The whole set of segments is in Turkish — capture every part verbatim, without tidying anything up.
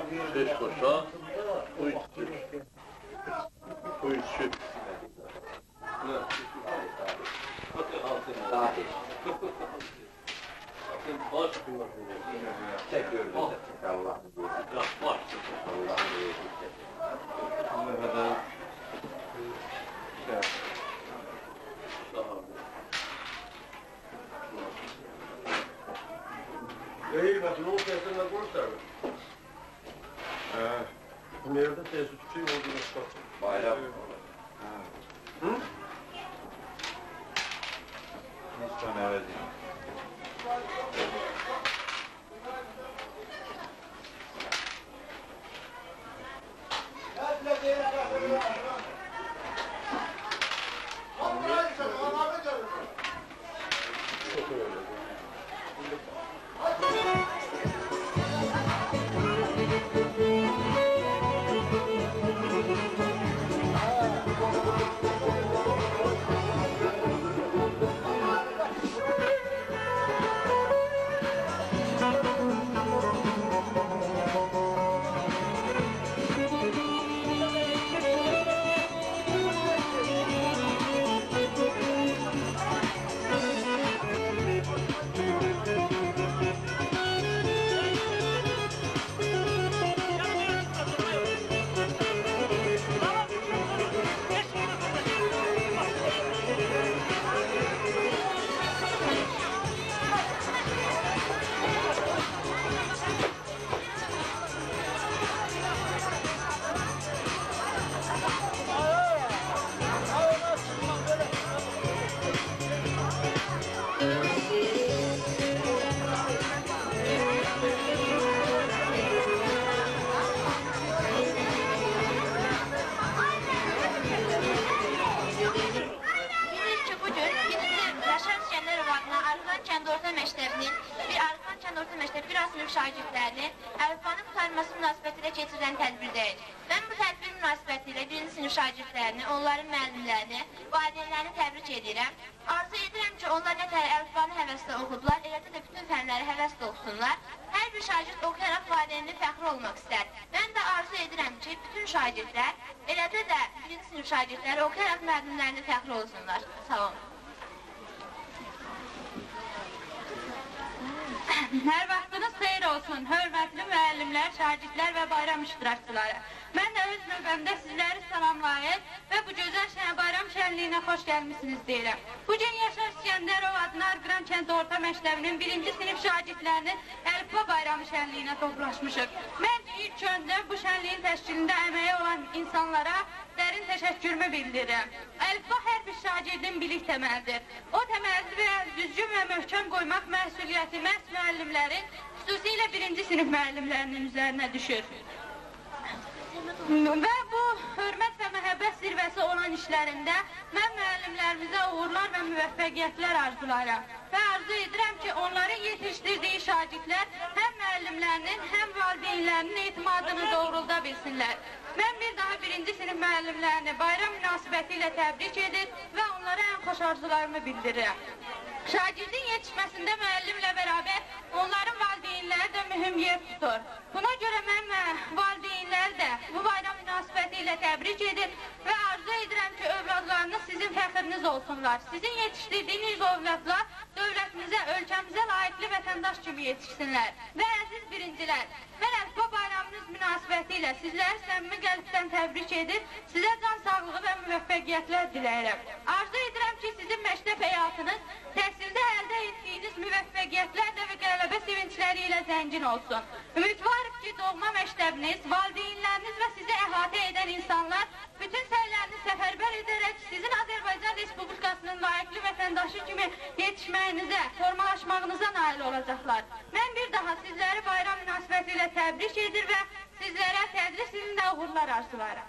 Söz koşa, bu içsin. Bu içsin. Çekiyoruz. Allah'ın Ya var. Allah'ın İyi bakın, o sesinden konuşlar mı? Nerede sesi tutuyor olduğunu çıkartın. bayram. Hı? Hiç tane evet değil. Çok öyle. şagirdlərini əlifbanın qurtarması münasibətilə keçirilən tədbirdəyik. Mən bu tədbir münasibətilə birinci sinif şagirdlərini, onların müəllimlərini, valideynlərini təbrik edirəm. Arzu edirəm ki, onlar nə tər əlifbanı həvəslə oxudular, eləcə də bütün fənləri həvəslə oxusunlar. Hər bir şagird oxuyaraq valideynli fəxri olmaq istər. Mən də arzu edirəm ki, bütün şagirdlər, eləcə də birinci sinif şagirdləri oxuyaraq müəllimlərini fəxri olsunlar. Sağ olun. Hər vaxtınız xeyir olsun, hörmətli müəllimlər, şagirdlər və bayram iştirakçıları. Mən də öz növbəmdə sizləri salamlayır və bu gözəl şən bayram şənliyinə xoş gəlmişsiniz deyirəm. Bugün Yaşar İskəndərov adına Arqıran kənd orta məktəbinin birinci sinif şagirdlərinin əlifba bayramı şənliyinə toplaşmışıq. Mən ilk öndə bu şənliyin təşkilində əməyi olan insanlara dərin təşəkkürümü bildirirəm. Əlifba hər bir şagirdin bilik təməlidir. O təməli və düzgün və möhkəm qoymaq məsuliyyəti məhz müəllimlərin, xüsusilə birinci sinif müəllimlərinin üzərinə düşür. Və bu hörmət və məhəbbət zirvəsi olan işlərində mən müəllimlərimizə uğurlar və müvəffəqiyyətlər arzulayıram. Və arzu edirəm ki, onların yetişdirdiyi şagirdlər həm müəllimlərinin, həm valideynlərinin etimadını doğrulda bilsinlər. Mən bir daha birinci sinif müəllimlərini bayram münasibəti ilə təbrik edir və onlara ən xoş arzularımı bildirirəm. Şagirdin yetişməsində müəllimlə bərabər onların valideynləri də mühüm yer tutur. Buna görə mən valideynləri də bu bayram münasibəti ilə təbrik edir və arzu edirəm ki, övladlarınız sizin fəxriniz olsunlar. Sizin yetişdirdiyiniz övladlar dövlətimizə, ölkəmizə layiqli vətəndaş kimi yetişsinlər. Və əziz birincilər, mən əlifba bayramınız münasibəti ilə sizləri səmimi qəlbdən təbrik edir, sizə can sağlığı və müvəffəqiyyətlər diləyirəm. Arzu edirəm ki, sizin məktəb həyatınız təhsildə əldə etdiyiniz müvəffəqiyyətlərlə və qələbə sevincləri ilə zəngin olsun. Ümidvarıq ki, doğma məktəbiniz, valideynləriniz və sizi əhatə edən insanlar bütün səylərini səfərbər edərək sizin Azərbaycan Respublikasının layiqli vətəndaşı kimi yetişməyinizə, formalaşmağınıza nail olacaqlar. Mən bir daha sizləri bayram münasibəti ilə təbrik edir və sizlərə tədris ilində uğurlar arzularım.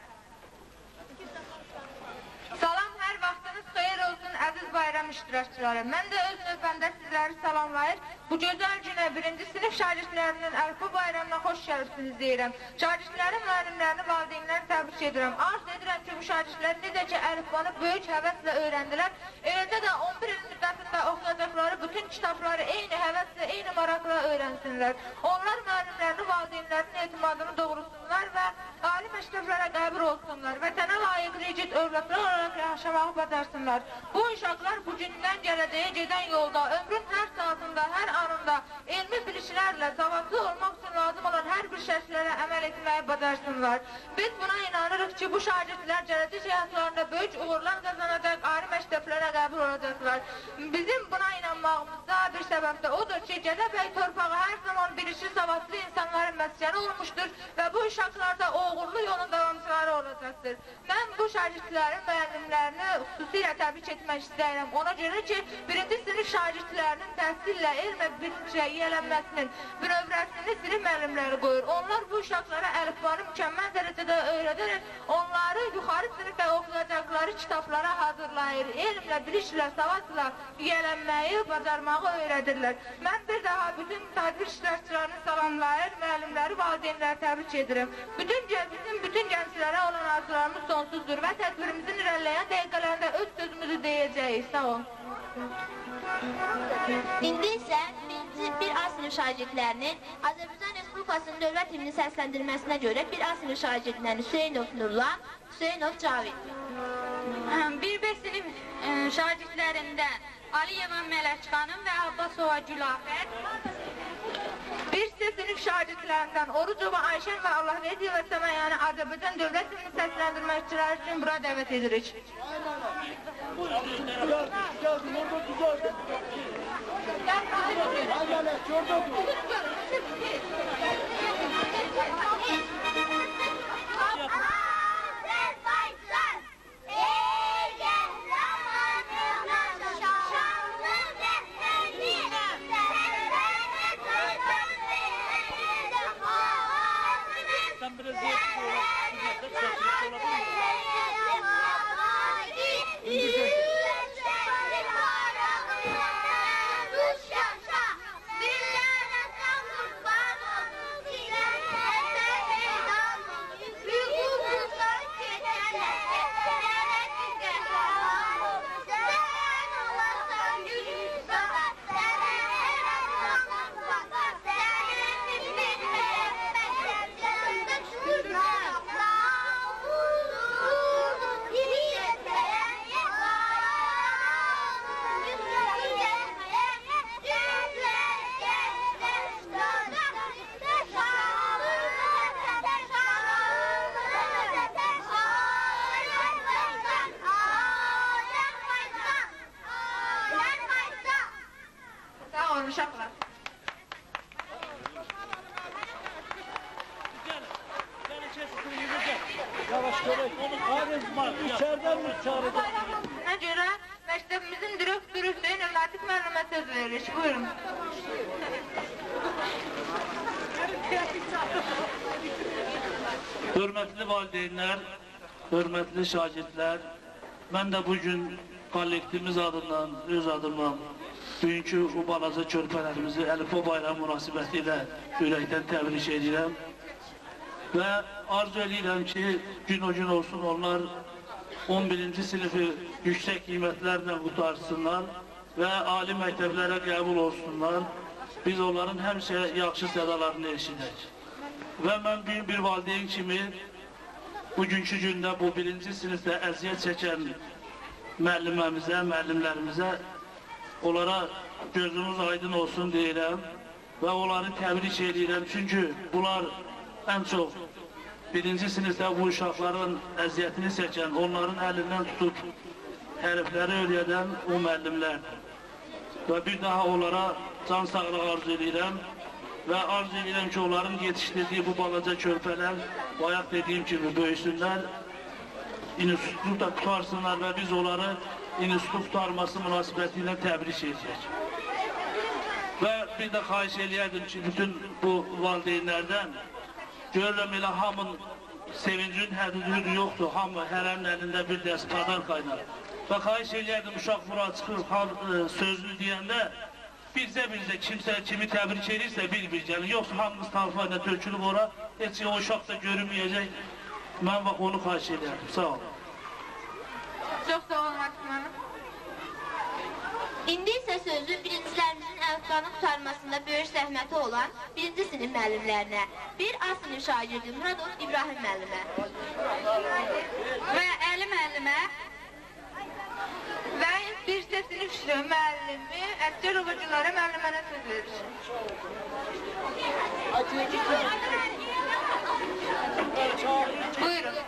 Salam, hər vaxtınız xeyir olsun, əziz bayram iştirakçıları. Mən də öz növbəmdə sizləri salamlayır. Bu gözəl günə birinci sinif şagirdlərinin əlifba bayramına xoş gəlibsiniz deyirəm. Şagirdlərin, müəllimlərini, valideynlərini təbrik edirəm. Arzu edirəm ki, bu şagirdlər necə ki, əlifbanı böyük həvəslə öyrəndilər, eləcə də on bir il müddətində oxuyacaqları bütün kitabları eyni həvəslə, eyni maraqla öyrənsinlər. Onlar müəllimlərini, valideynlərinin etimadını doğrulsunlar və ali məktəblərə qəbul olsunlar. Vətənə layiq rigid övladlar olaraq yaşamağı badarsınlar. Bu uşaqlar bugündən gələcəyə gedən yolda, ömrün hər saatında, hər anında elmi bilişlərlə savadlı olmaq üçün lazım olan hər bir şərtlərə əməl etməyi badarsınlar. Biz buna inanırıq ki, bu şagirdlər gələcək həyatlarında böyük uğurlar qazanacaq, ali məktəblərə qəbul olacaqlar. Bizim buna inanmağımızda bir səbəb də odur ki, Gədəbəy torpağı hər zaman bilişli, savadlı insanların məskəni olmuşdur və bu uşaqlarda o uğurlu yolun davamçıları olacaqdır. Mən bu şagirdlərin müəllimlərini xüsusilə təbrik etmək istəyirəm. Ona görə ki, birinci sinif şagirdlərinin təhsillə, elmə, bilicə yiyələnməsinin bünövrəsini sinif müəllimləri qoyur. Onlar bu uşaqlara əlifbanı mükəmməl dərəcədə öyrədərək, onları yuxarı sinifdə oxuyacaqları kitablara hazırlayır. Elmlə, biliclə, savadla yiyələnməyi, bacarmağı öyrədirlər. Mən bir daha bütün tədbir iştirakçılarını salamlayır, müəllimləri, valideynləri təbrik edirəm. Bütün, bizim bütün gənclərə olan arzularımız sonsuzdur və tədbirimizin irəliləyən dəqiqələrində öz sözümüzü deyəcəyik. Sağ olun. İndi isə bir A sinif şagirdlərinin Azərbaycan Respublikasının dövlət himni səsləndirməsinə görə bir A sinif şagirdlərini Hüseynov Nurlan, Hüseynov Cavid. Bir B sinif şagirdlərindən Aliyeva Mələk xanım və Abbasova Gülafər. Bir C sinif şagirdlərindən Orucova Ayşən və Allahverdiyeva Səməyəni Azərbaycan dövlət himni səsləndirməkçiləri üçün bura dəvət edirik. Geldim, orada düzeldim. Aynen, orada dur. İçeriden mi çağıracak? Buna görə məktəbimizin direktoru Hüseyin Övlatik müəllimə söz veririk. Buyurun. Hörmətli valideynlər, hörmətli şagirdlər, mən də bugün kollektivimiz adından, öz adımdan bugünkü bu balaca körpələrimizi Əlifba bayramı münasibəti ilə ürəkdən təbrik edirəm və arzu edirəm ki, gün o gün olsun onlar on birinci sinifi yüksək qiymətlərlə qutarsınlar və ali məktəblərə qəbul olsunlar. Biz onların həmişə yaxşı sədalarını eşidək. Və mən bir, bir valideyn kimi bugünkü gündə bu birinci sinifdə əziyyət çəkən müəlliməmizə, müəllimlərimizə onlara gözünüz aydın olsun deyirəm və onları təbrik edirəm. Çünki bunlar ən çox birinci sinifdə bu uşaqların əziyyətini çəkən, onların əlindən tutub hərfləri öyrədən o müəllimlərdir. Və bir daha onlara can sağlığı arzu edirəm və arzu edirəm ki, onların yetişdirdiyi bu balaca körpələr, bayaq dediyim kimi böyüsünlər, institutu da tutarsınlar və biz onları institutu tutarması münasibəti ilə təbrik edəcək. Və bir də xahiş eləyərdim ki, bütün bu valideynlərdən görürəm elə hamın sevincin hədudi yoxdur, hamı hərənin əlində bir dəst qadar qaynar. Və xahiş eləyərdim, uşaq bura çıxır, sözünü deyəndə bircə-bircə kimsə kimi təbrik edirsə bir-bir gəlin. Yoxsa hamımız talfayla tökülüb ora, heç o uşaq da görünməyəcək. Mən bax onu xahiş eləyərdim, sağ olun. Çox sağ olun Akif müəllim. İndi isə sözü birincilərimizin əlifbanı qurtarmasında böyük zəhməti olan birinci sinif müəllimlərinə, bir A sinif şagirdi Muradov İbrahim müəllimə Və Əli müəllimə Və bir sinif müəllimi Əsgərova Gülərə müəllimənə söz verir. Buyurun.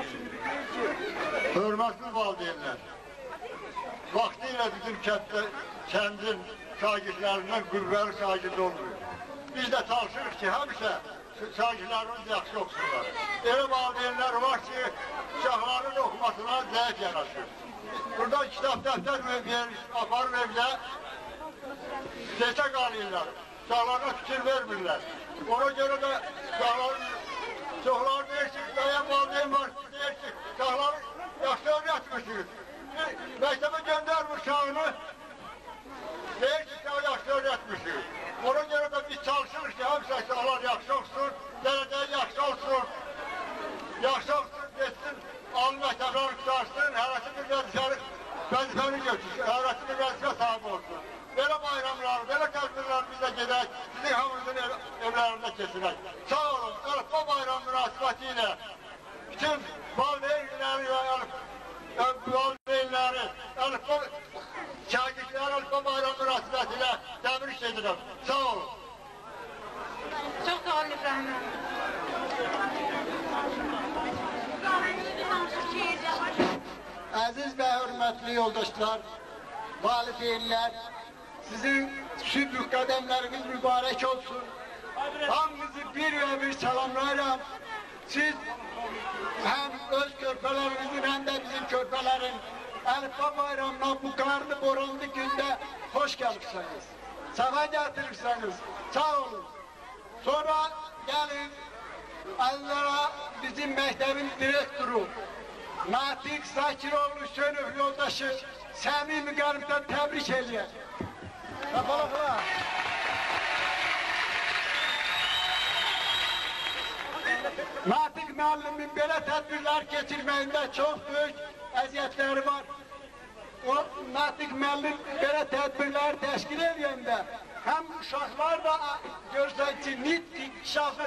Hörmətli valideynlər, vaxtilə bizim kənddə, kəndin şagirdlərindən qüvvəli şagird olmuyor. Biz də çalışırıq ki, həmişə şagirdlərimiz yaxşı oxusunlar. Elə valideynlər var ki, uşaqların oxumasına zəif yanaşır. Buradan kitab dəftər verir, aparır evdə, seçə qalırlar, uşaqlarına fikir vermirlər. Ona görə də uşaqların çoxları deyir ki, dayan valideyn var, deyir ki, uşaqları yaxşı öyrətmişsiniz. Məktəbə göndərmir uşağını, deyir ki, uşağı yaxşı öyrətmişsiniz. Ona görə də biz çalışırıq ki, həmişə uşaqlar yaxşı olsun, dərəcəyi yaxşı olsun, yaxşı olsun, geçsin, ali məktəbləri qutarsın, hərəsi bir vəzifəli, vəzifəli götürsün, hərəsi bir vəzifə sahibi olsun. Belə bayramlar, belə tədbirlər bizə gedək, sizin hamınızın ev, evlərində keçirək. Sağ olun, əlifba bayram münasibəti ilə bütün valideynləri və valideynləri, əlifba şagirdləri əlifba bayram münasibəti ilə təbrik edirəm. Sağ olun. Çox sağ olun İbrahim müəllim. Əziz və hörmətli yoldaşlar, valideynlər, sizin şübhü qədəmləriniz mübarək olsun. Hamınızı bir və bir salamlayıram. Siz həm öz körpələrinizin, həm də bizim körpələrin əlifba bayramına bu qarlı, boranlı gündə hoş gəlibsiniz. Səfa gətirirsiniz. Sağ olun. Sonra gəlin, əzlərə bizim məktəbin direktoru Natiq Zakiroğlu Sönüf yoldaşı səmimi qəlbdən təbrik eləyək. Səfalıqlar. Natiq müəllimin belə tədbirlər keçirməyində çox böyük əziyyətləri var. O, Natiq müəllim belə tədbirlər təşkil edəndə həm uşaqlar da görsən ki, nitq inkişafı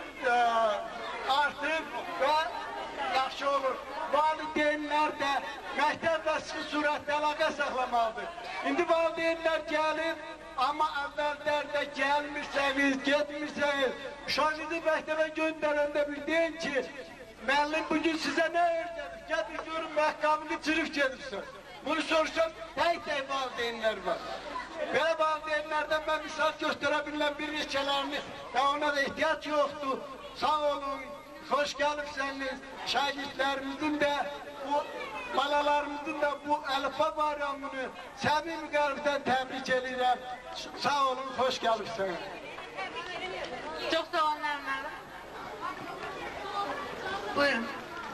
artır və yaxşı olur. Valideynlər də məktəblə sıxı surətdə əlaqə saxlamalıdır. İndi valideynlər gəlir, amma əvvəllərdə gəlmirsəniz, getmirsəniz, uşağınızı məktəbə göndərəndə bir deyin ki, müəllim bugün sizə nə öyrədir? Gətir görün, məqqamını çırıb gedirsən. Bunu soruşsam, tək-tək valideynlər var. Belə valideynlərdən mən misal göstərə bilən bir neçələrini və ona da ehtiyac yoxdur. Sağ olun, xoş gəlibsəniz. Şagirdlərimizin də, bu balalarımızın da bu əlifba bayramını səmimi qəlbdən təbrik edirəm. Sağ olun, xoş gəlibsəniz. Çox sağ olun müəllim. Buyurun.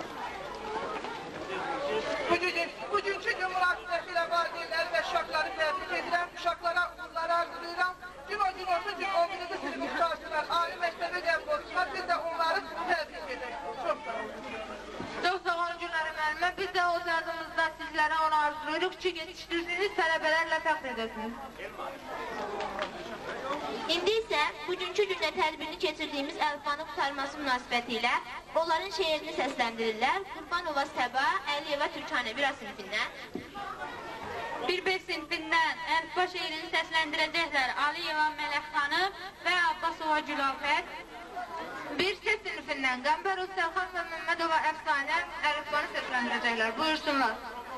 Bugünkü gün münasibətilə valideynləri və uşaqları təbrik edirəm, uşaqlara uğurları arzulayıram. Gün o gün olsun ki, on birinci sinif uşaqlar ali məktəbə qəbul olsunlar, biz də onları təbrik edək. Çox sağ olun. Çox sağ olun Günlərə müəllimə. Biz də o zadımızda sizlərə onu arzulayırıq ki, yetişdirdiyiniz tələbələrlə fəxr edəsiniz. İndi isə bugünkü gündə tədbirini keçirdiyimiz əlifbanı qurtarması münasibəti ilə onların şeirini səsləndirirlər. Qurbanova Səba, Əliyeva Türkanə bir A sinifindən. bir B sinifindən əlifba şeirini səsləndirəcəklər Aliyeva Mələk xanım və Abbasova Gülafət. bir C sinifindən Qəmbərov Səlxan və Məmmədova Əfsanə əlifbanı səsləndirəcəklər. Buyursunlar.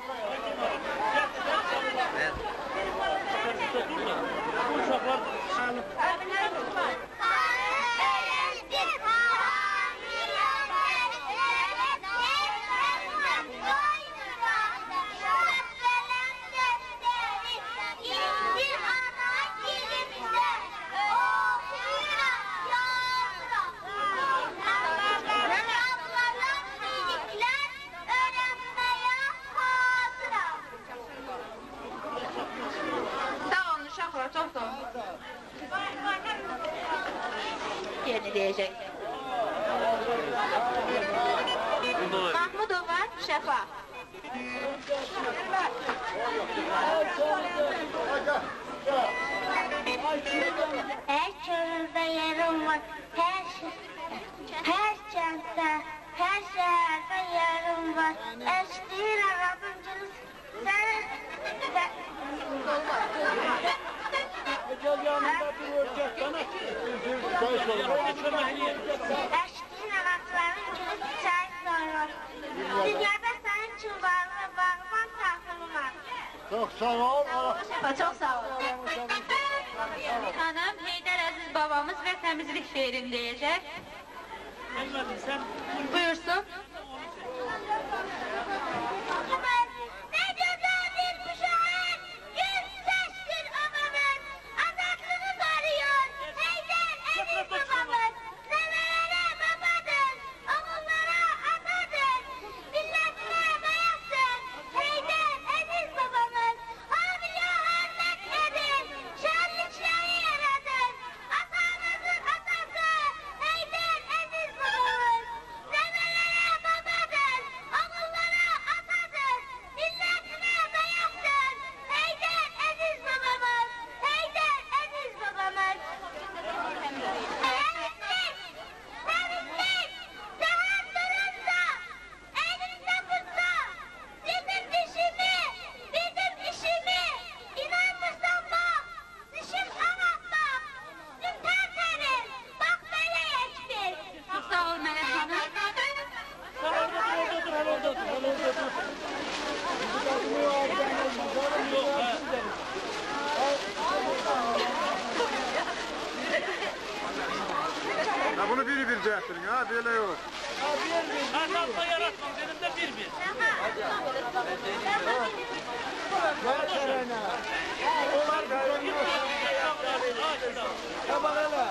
Yerini deyəcək. Mahmudova Şəfa. Her çölde yerim var, her her kentte, her şehirde yerim var. Eşliğin arabımcılık, sen... Gel yanında bir örcek bana. Eşliğin arablarımcılık, sen soyur. Dünyada senin için varlığı bağlaman tahminim var. Çok sağ ol. Çok sağ ol. Hanım Heydər Əziz babamız və təmizlik şeirini deyəcək. Elmədim sen Buyursun. Ne güzel bir müşahit, yüz seçtir anamın, azadlığını arıyor. Heydər Əziz babamız, nevelere babadır, oğullara atadır, milletine bayattır. Heydər Əziz babamız, hamıya hürmet edin, şenlikleri yaradır. Atamızın atası, Heydər Əziz babamız, nevelere babadır, oğullara atadır, milletine bayattır. Heydər Əziz babamız, Heydər Əziz babamız. Temizlik, temizlik, seher durumda, elimde tutsa, bizim dişimi, bizim işimi, inanırsan bak, dişim anlatmak, dün tertemiz, bak böyle geçmiş. Çox sağ ol Mələk xanım. sen orada dur, orada dur, orada dur, orada dur. Yok, he. Ya bunu biri bir cəhətdirin ha, belə yox. Hesapta yaratmam, benim de bir bir. Ver serene. Onlar güzel. Ya bak hele.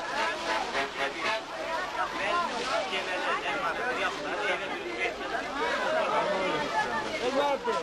Elbette.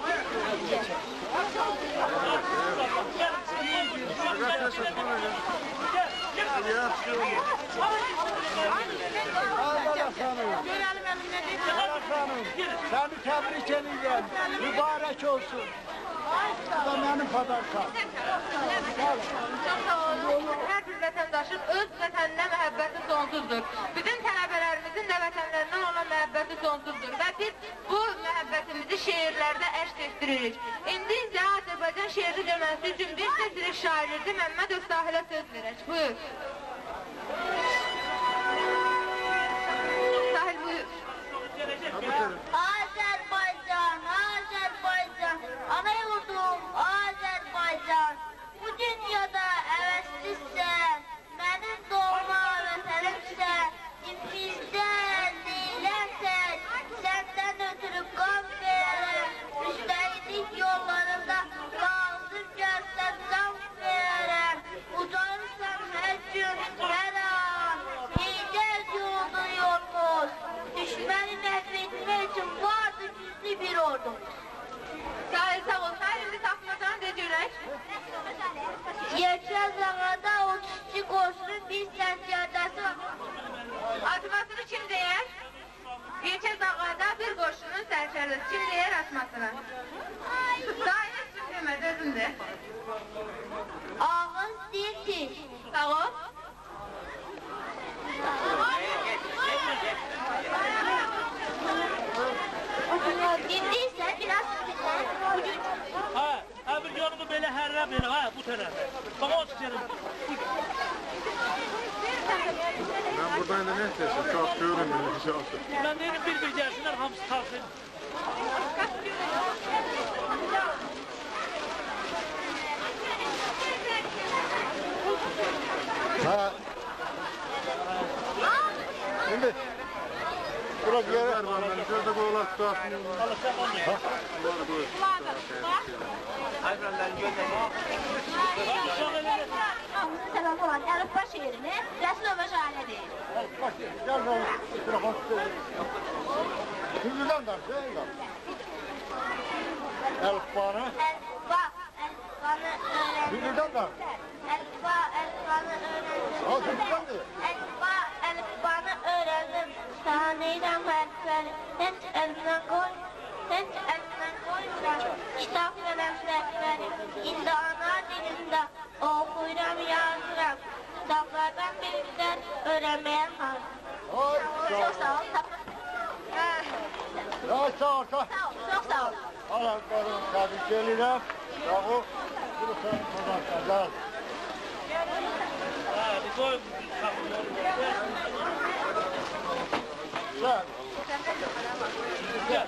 Allah sanırım. Allah sanırım. Seni tebrik edeceğim. Mübarek olsun. Bu da benim padarkam. Çox sağ olun. Hər bir vətəndaşın öz vətəninə məhəbbəti sonsuzdur. Bütün tələbələrimizin də vətənlərindən olan məhəbbəti sonsuzdur. Və biz bu məhəbbətimizi şeirlərdə əşq etdiririk. İndi isə Azərbaycan şeiri deməsi üçün bir səsilik şairdir Məmməd Özsahilə söz verək. Buyur. Sahil buyur. Azerbaycan, Azerbaycan, ana yurdum Azerbaycan. Bu dünyada heveslisən, benim doğma vətənimsən. İpimizdən neylərsən, səndən ötürü qan verərəm. Üstəlik yollarında lazım gəlsən can verərəm. Ucarırsan hər gün, hər an, Heydər yolunu yolmuz. Düşməni məhv etmək üçün vardı gizli bir ordu. Sahil sağ ol. Sahil indi tapmasan de görək. Yekə zağada otuz iki qoşunun bir sərkərdəsi var. Atmasını kim deyər? Yekə zağada bir qoşunun sərkərdəsi. Kim deyər atmasını? Sahil kim deməz, özün de. Ağız dildir. Sağ ol. Dindiysə biraz bugün Ha, ha bir yorumu böyle herre böyle, ha bu tarafa. Bak o tutarım. Ben buradan da ne istersin? Çok görünmüyor inşallah. Ben dedim bir bir gelsinler, hamsi kalsın. Ha. Şimdi burası bir yer var benim. Şurada koyular tutasın. Allah sen olmuyor. Ha. Bunları koy. sebep olan Elifba şiirini Rəsulova şairə deyir. Bak gel oğlum. Mikrofon tutuyor. Hüngüden de şey yok. Elfbanı. Elifba, Elifbanı öğrendim. Hüngüden de. Elifba, Elifbanı öğrendim. Al hüngüden de. Elifba, Elifbanı öğrendim. Sana neyden harfleri, hiç elimden koy, hiç elimden Kitap veren səhvlərim, indi ana dilimdə oxuyuram, yazıram. Kitablardan birindən öyrənməyə hazır. Çox sağ ol. Ya sağ ol. Sağ ol, çox sağ ol. Allah qarım, təbrik edirəm. Sağ ol. Bunu sən qazanacaq. Hadi koy. Gel. Gel.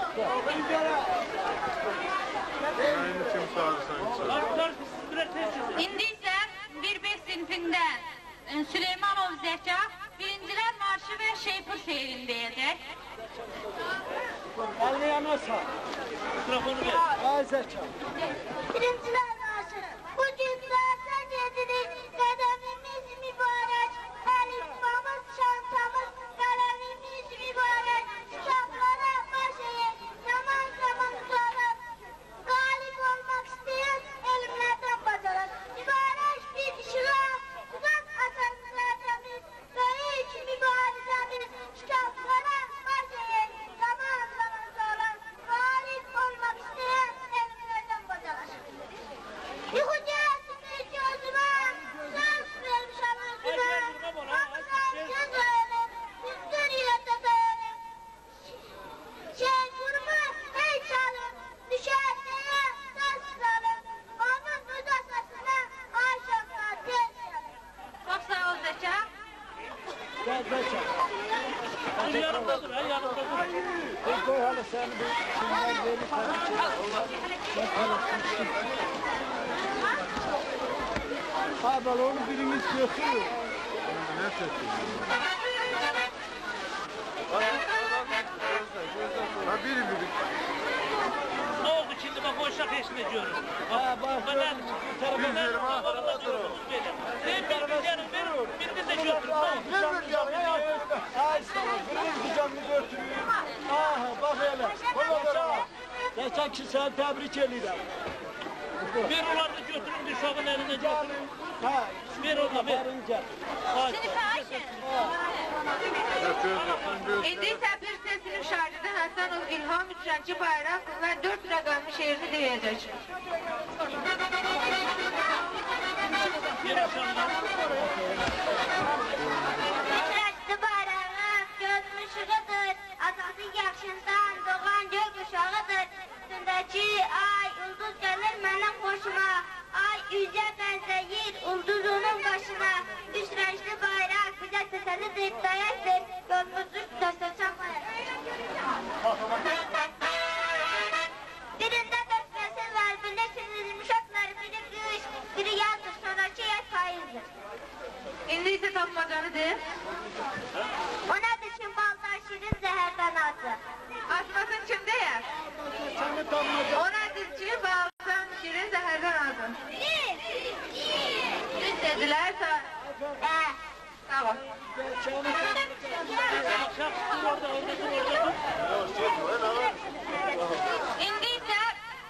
İndi isə bir beş sinfindən Süleymanov Zəka birincilər marşı və şeypur şeirini deyəcək. Elini yana sağ. Mikrofonu ver. Ay Zeka. Birincilər marşı. Bu günlərdə gedirik, qədəmimiz mübarək, əlifbamız, çantamız, qələmimiz mübarək, kitablara baş əyək, zaman zaman uzalar, qalib olmaq istəyən elmlərdən bacarar. Mübarək bir işığa, uzaq atanlarımız, böyük mübarizəmiz, kitablara baş əyək, zaman zaman uzalar, qalib olmaq istəyən elmlərdən bacarar. Yuxu gəlsin gözümə, söz vermişəm özümə, hamıdan göz ayırım, üstün ilə dayanım. Şey vurma, hey çalım, düşərkəyə söz salım, onun müdəsəsinə aşağıda tez gəlim. Çox sağ ol Zəka. Gel Zeka. Dur yanımda dur, ha yanımda dur. Dur koy hala seni bir şimdiden verir tabii ki. Bak hala sıçtın. Ha böyle onu biriniz götürür. Ne sesin? Ha biri biri. Ne oldu şimdi bak o şak eşine diyorum. Ha bak Ben gördün mü? Bu tarafa ben Verim ha. Ben bir giderim verin. Birini de götürün. Kucağını ya. Ay sana biriniz kucağını götürür. Aha bak hele. Zeka. Zeka ki sen tebrik ederim. Bir onları da götürün de uşağın eline götürün. Ha. Ver onu ver. Verince. Hadi. İndi isə bir səsinin şairdə Həsənov İlham Üçrənci Bayraq və dörd rəqəmli şeirini deyəcək. Bir uşağın. Rəqsi bayrağı gözün ışığıdır, atası yaxşından doğan gök uşağıdır. Üstündəki ay, ulduz gəlir mənim xoşuma, ay üzə bənzəyir ulduzunun başına. Üç rəngli bayraq bizə təsəllidir, dayaqdır, yolumuzu göstərsən birində dörd fəsil var, birləşilir yumuşaqlar, biri qış, biri yazdır, sonraki yaz payızdır. İndi isə tapmacanı de. O nədir ki, baldan şirin zəhərdən azı? Açmasın kim deyər? Seni tanımayacağım. O nədir ki, baldan şirin zəhərdən azın. Düz dedilərsə, Hə. tamam. Seni Şak dur orada orada dur orada dur. İndi isə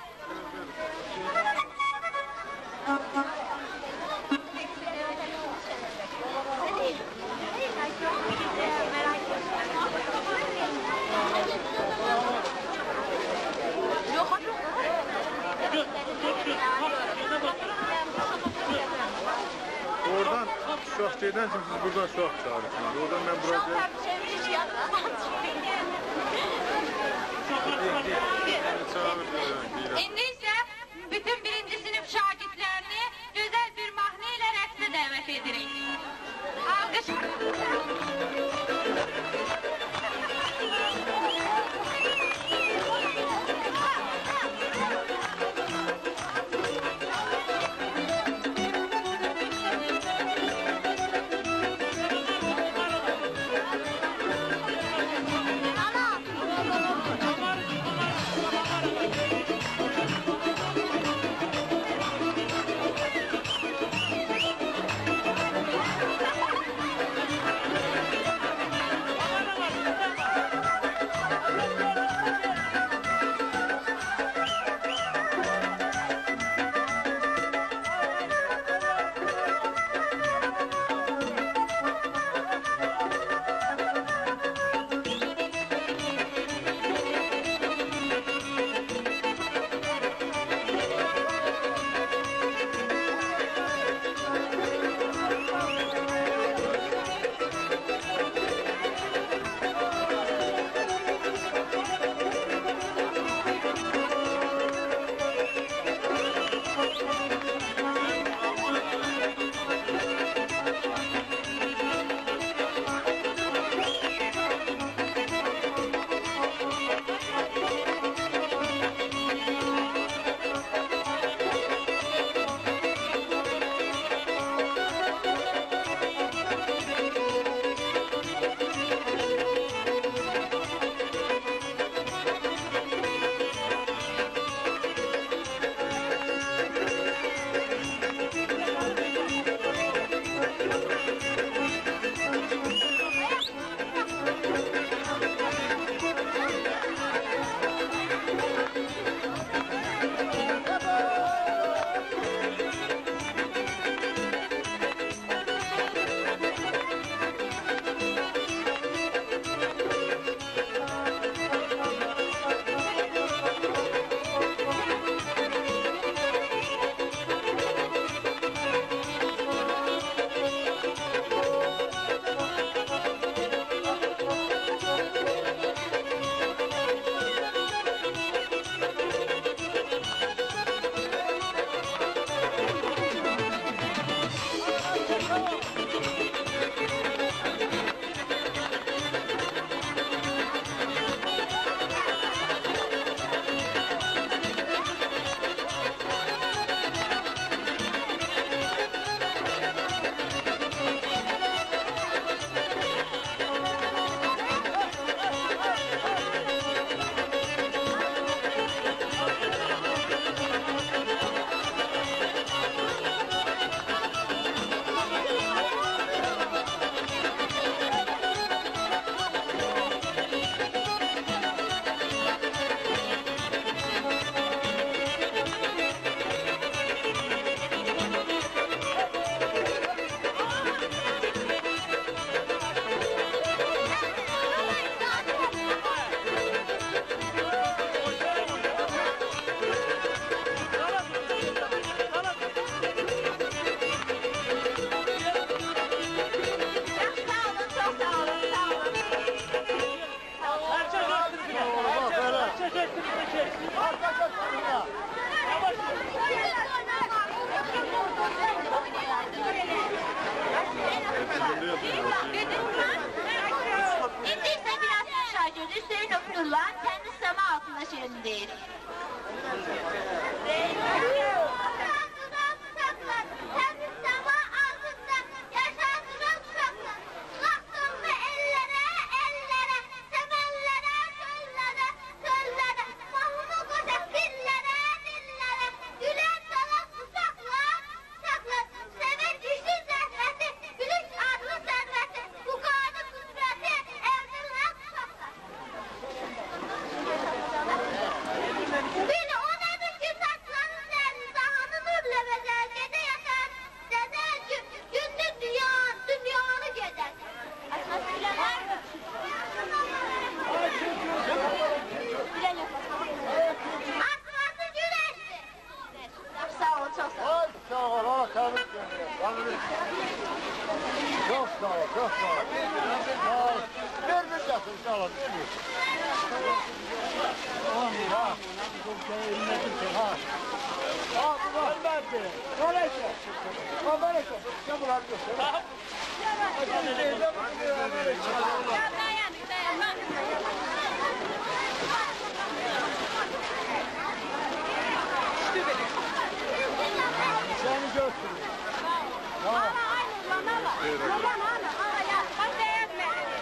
Oradan şok şeyden siz buradan şok çağırırsınız. Oradan ben buraya... İndi isə bütün birinci sinif şagirdlərini gözəl bir mahnı ilə rəqsə dəvət edirik. Alqış. edir. Çok sağ ol, çok sağ ol. Sağ ol. Ver bir yapın, sağ ol. Ha. Ha. Ha, bu var. Elbette. Öyleyse. Ha, böyleyse. Ne bunlar diyorsun? Ha. Seni götürüyor. Ha. Baban ana, ana ya, bak değerme.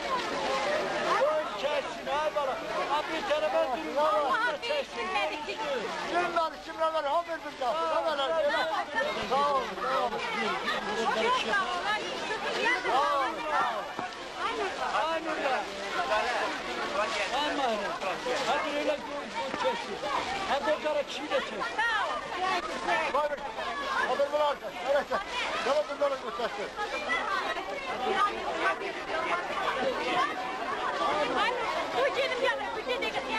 Çeksin ha bana. Abi bir tane ben durayım. Allah'a bir dinledik. Kimler, kimler var? Ha bir bir yapın. Ha böyle. Sağ ol, sağ ol. Çok sağ ol, hadi sıkı yazın. Sağ ol, sağ ol. Aynurlar. Aman. Hadi öyle çeksin. Hadi o kara kişiyi de çek. Sağ ol. Bak, haber var arkadaş. Evet, evet. Bunları göstersin. Bu canım ya, bu canım ya.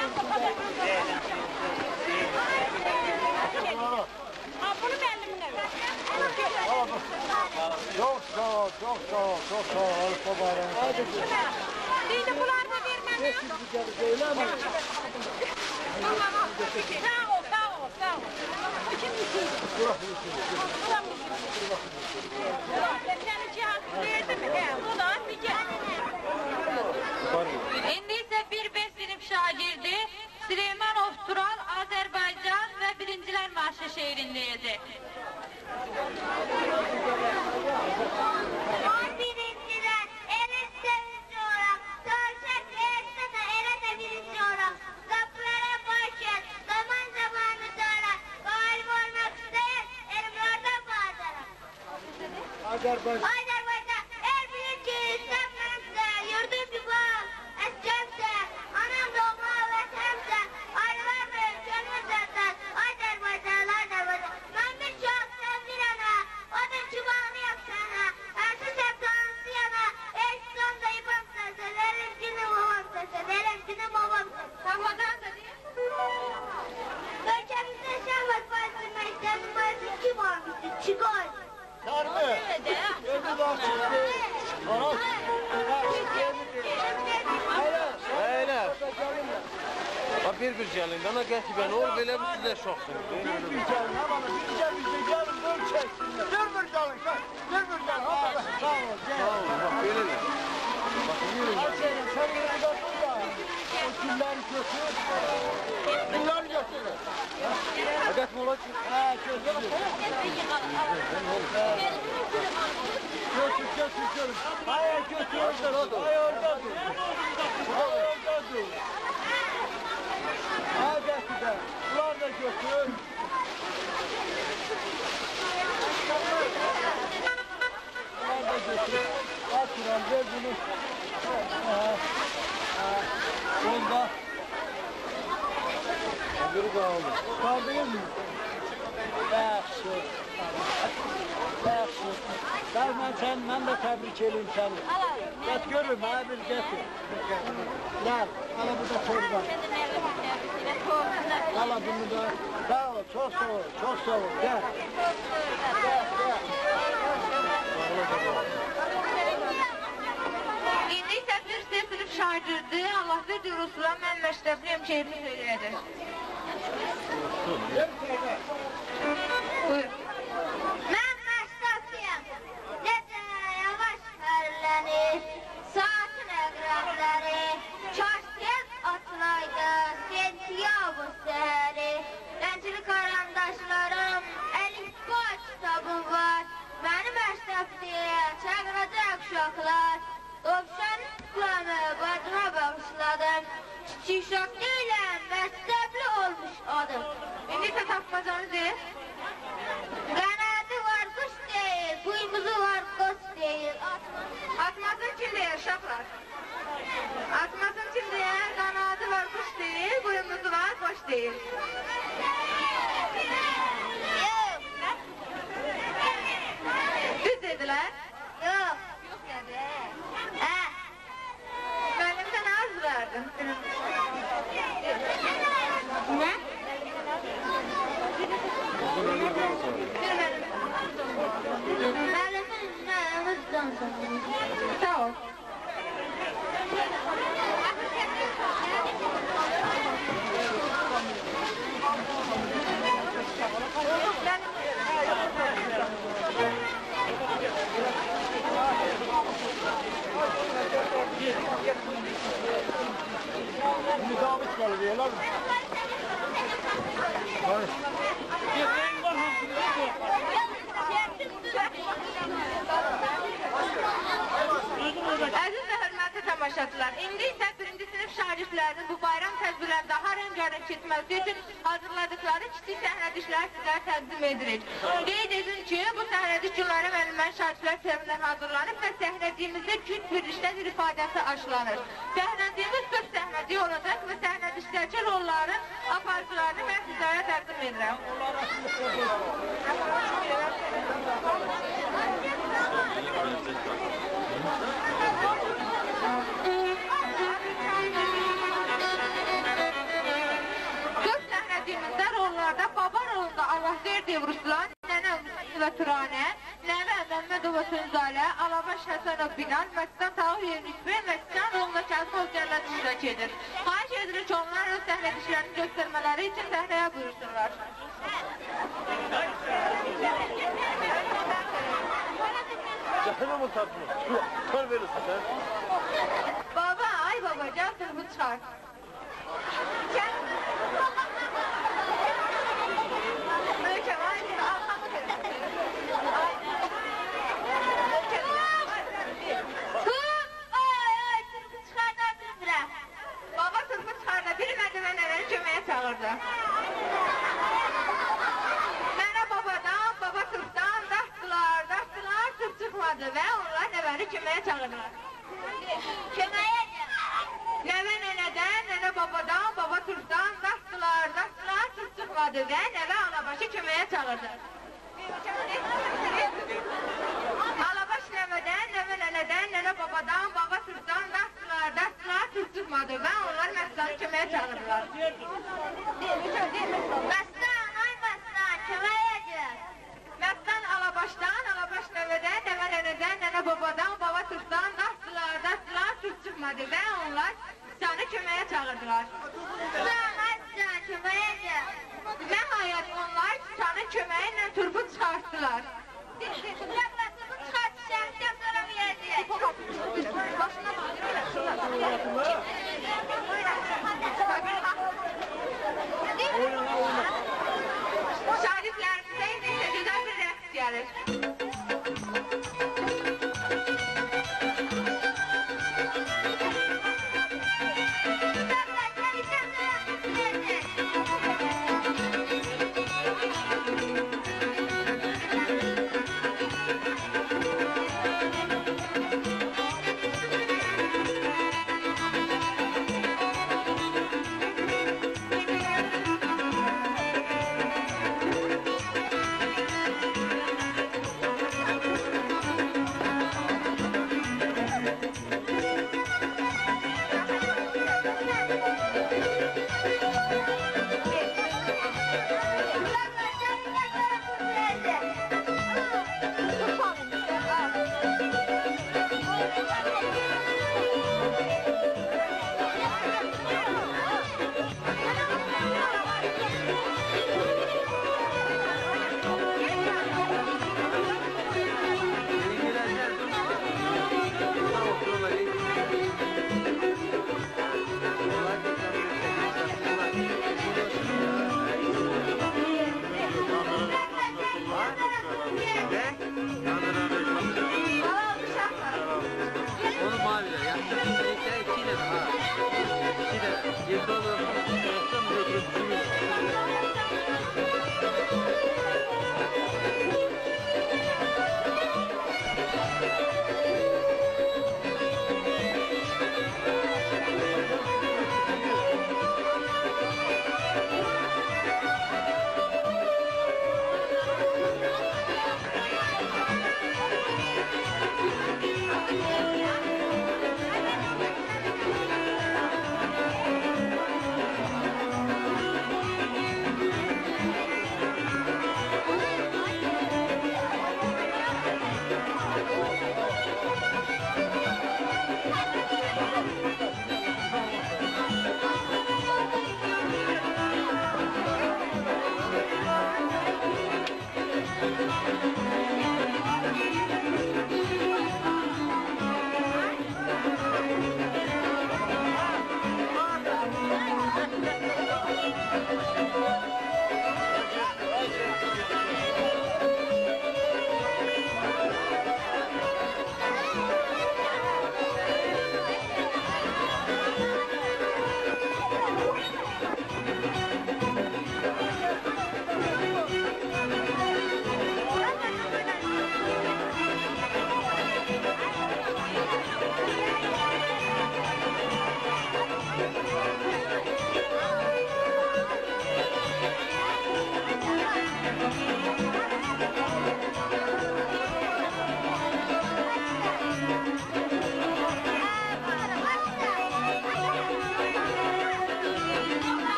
Ha bunu benim de. Çok sağ ol, çok sağ ol, çok sağ ol. Alfa bayramı. Hadi. Diydi bunlar da vermem. Öyle mi? Sağ ol, sağ ol, sağ ol. İçin misin? Bırak bir Senin cihazı verdi mi? Bu da bir cihaz. İndi ise bir beş sinif şagirdi Süleymanov Tural, Azerbaycan ve Birinciler Marşı şehrindeydi. On birinciler, evet sevinci olarak, Torşak Erse de Erete birinci olarak, kapılara boş yer, zaman zamanı sonra, galip olmak isteyen, elimlerden bağırarak. Azerbaycan. Azerbaycan, her büyük şehir, Safransa, yurdum bir bağ, Escamsa, anam doğma vatansa, ayrılamıyor canım zaten, Azerbaycan, Azerbaycan. Ben bir çok sen bir ana, o da çubuğunu yapsana, Ersiz hep tanrısı yana, eş sonda ipam sese, derim günü babam sese, derim günü babam sese. Ramazan da değil. Ülkemizde şahmat basınma İslam'ın başı kim olmuştu? Çıkar. Sarı. Öbür bak çıktı. Aras. Öyle. Ha bir bir gelin, bana getir ben ol böyle bir size şoksunuz. Bir bir gel. Ne bana bir gel bir gel. Dur çeksinler. Dur bir gelin, dur bir gelin. Ha böyle. Sağ ol. Gel. Sağ olun, bak böyle de. Bakın yürüyün. Açayım. Sen yürü bakın da. O külleri götür. Bunlar götürün. Fakat mola çık. Ha götür. Götür götür götür. Hayır götür. Hayır orada dur. Hayır orada dur. Ha götür de. Bunlar da götür. Bunlar da götür. Açıran ver bunu. Ha. Ha. Onda. Öbürü kaldı. Kaldırır mı? Yaxşı. Yaxşı. Gel ben sen, ben de tebrik edeyim seni. Get görürüm, ha bir getir. Gel, ala bu da torba. Ala bunu da. Sağ ol, çok sağ ol, çok sağ ol. Gel. Gel, gel. İndi ise bir sınıf şagirdi, Allah verdiği Rusula mən məktəbliyəm şehrini söyləyədir. Buyur. Ben başlasıyım. Gece yavaş hərlənir, saatin əqrəbləri, kaş tez atılaydı, sentiyabı səhər. həftəyə çağıracaq uşaqlar, Dovşan planı bacıma bağışladım. Kiçik uşaq deyiləm, məktəbli olmuş adım. İndi isə tapmacanı deyil. Qanadı var quş deyil, buymuzu var qoç deyil. Atmasın kim deyir uşaqlar? Atmasın kim deyir, qanadı var quş deyil, buyumuzu var qoç deyil. Yox. Düz dedilər. Yox. Yox nədir? Hə. Müəllim sənə az verdim. Nə? Müəllimin hızdan sonra. Sağ ol. Müdavit kalıyorlar mı? Yemeğin var hamsını yok. Əziz və hörmətli tamaşaçılar, indi isə birinci sinif şagirdlərinin bu bayram tədbirlərində daha rəngarəng keçməsi üçün hazırladıkları kiçik səhnədişləri sizlərə təqdim edirik. Qeyd edin ki, bu səhnədiş günləri müəllimlərin şagirdlər tərəfindən hazırlanıb və səhnədiyimizdə güc birlikdən bir ifadəsi aşılanır. Səhnədiyimiz dörd səhnədiyi olacaq və səhnədişdəki rolların aparıcılarını mən sizlərə təqdim edirəm. Dörd səhnədiyimizdə rollarda baba rolunda Allahverdiyev Ruslan, nənə və Turanə, nəvə Məmmədova Sönzalə, Alabaş Həsənov Binal, Məstan Tağıyev Nisbə, Məstan rolunda Kazım Özgərlər iştirak edir. Xahiş edilir ki, onlar öz səhnədişlərini göstərmələri üçün səhnəyə buyursunlar. Canım mı tatlı? Kar verirsin sen. Baba, ay baba, gel sınıfı çıxar. Möykəm, ay, arxamı verin. Ay, ay, sınıfı çıxardan bilmirəm. Baba sınıfı çıxarda, biri məndəmə nənəni köməyə çağırdı. Nənə babadan, baba sınıfdan daxtılar, daxtılar, sınıf çıxmadı və onlar nəvəni köməyə çağırdılar. Köməyə gəl. Nəvə nənədən, nənə babadan, baba sınıfdan daxtılar, daxtılar, sınıf çıxmadı və nəvə alabaşı köməyə çağırdı. Alabaş nəvədən, nəvə nənədən, nənə babadan, baba sınıfdan daxtılar, daxtılar, sınıf çıxmadı və onlar Məstanı köməyə çağırdılar. Məstan, ay Məstan, köməyə gəl. Məstan alabaşdan, alabaş nəvədən, nəvə nənədən, nənə babadan, baba sınıfdan daxtılar, daxtılar, sınıf çıxmadı və onlar Məstanı köməyə çağırdılar. Məstan, Məstan, köməyə gəl. Nəhayət onlar Məstanı köməyi ilə turbu çıxartdılar. Uşaqlar, sınıfı çıxartacaq, sonra verəcək. Başına şagirdlərimizə indi isə gözəl bir rəqs gəlir.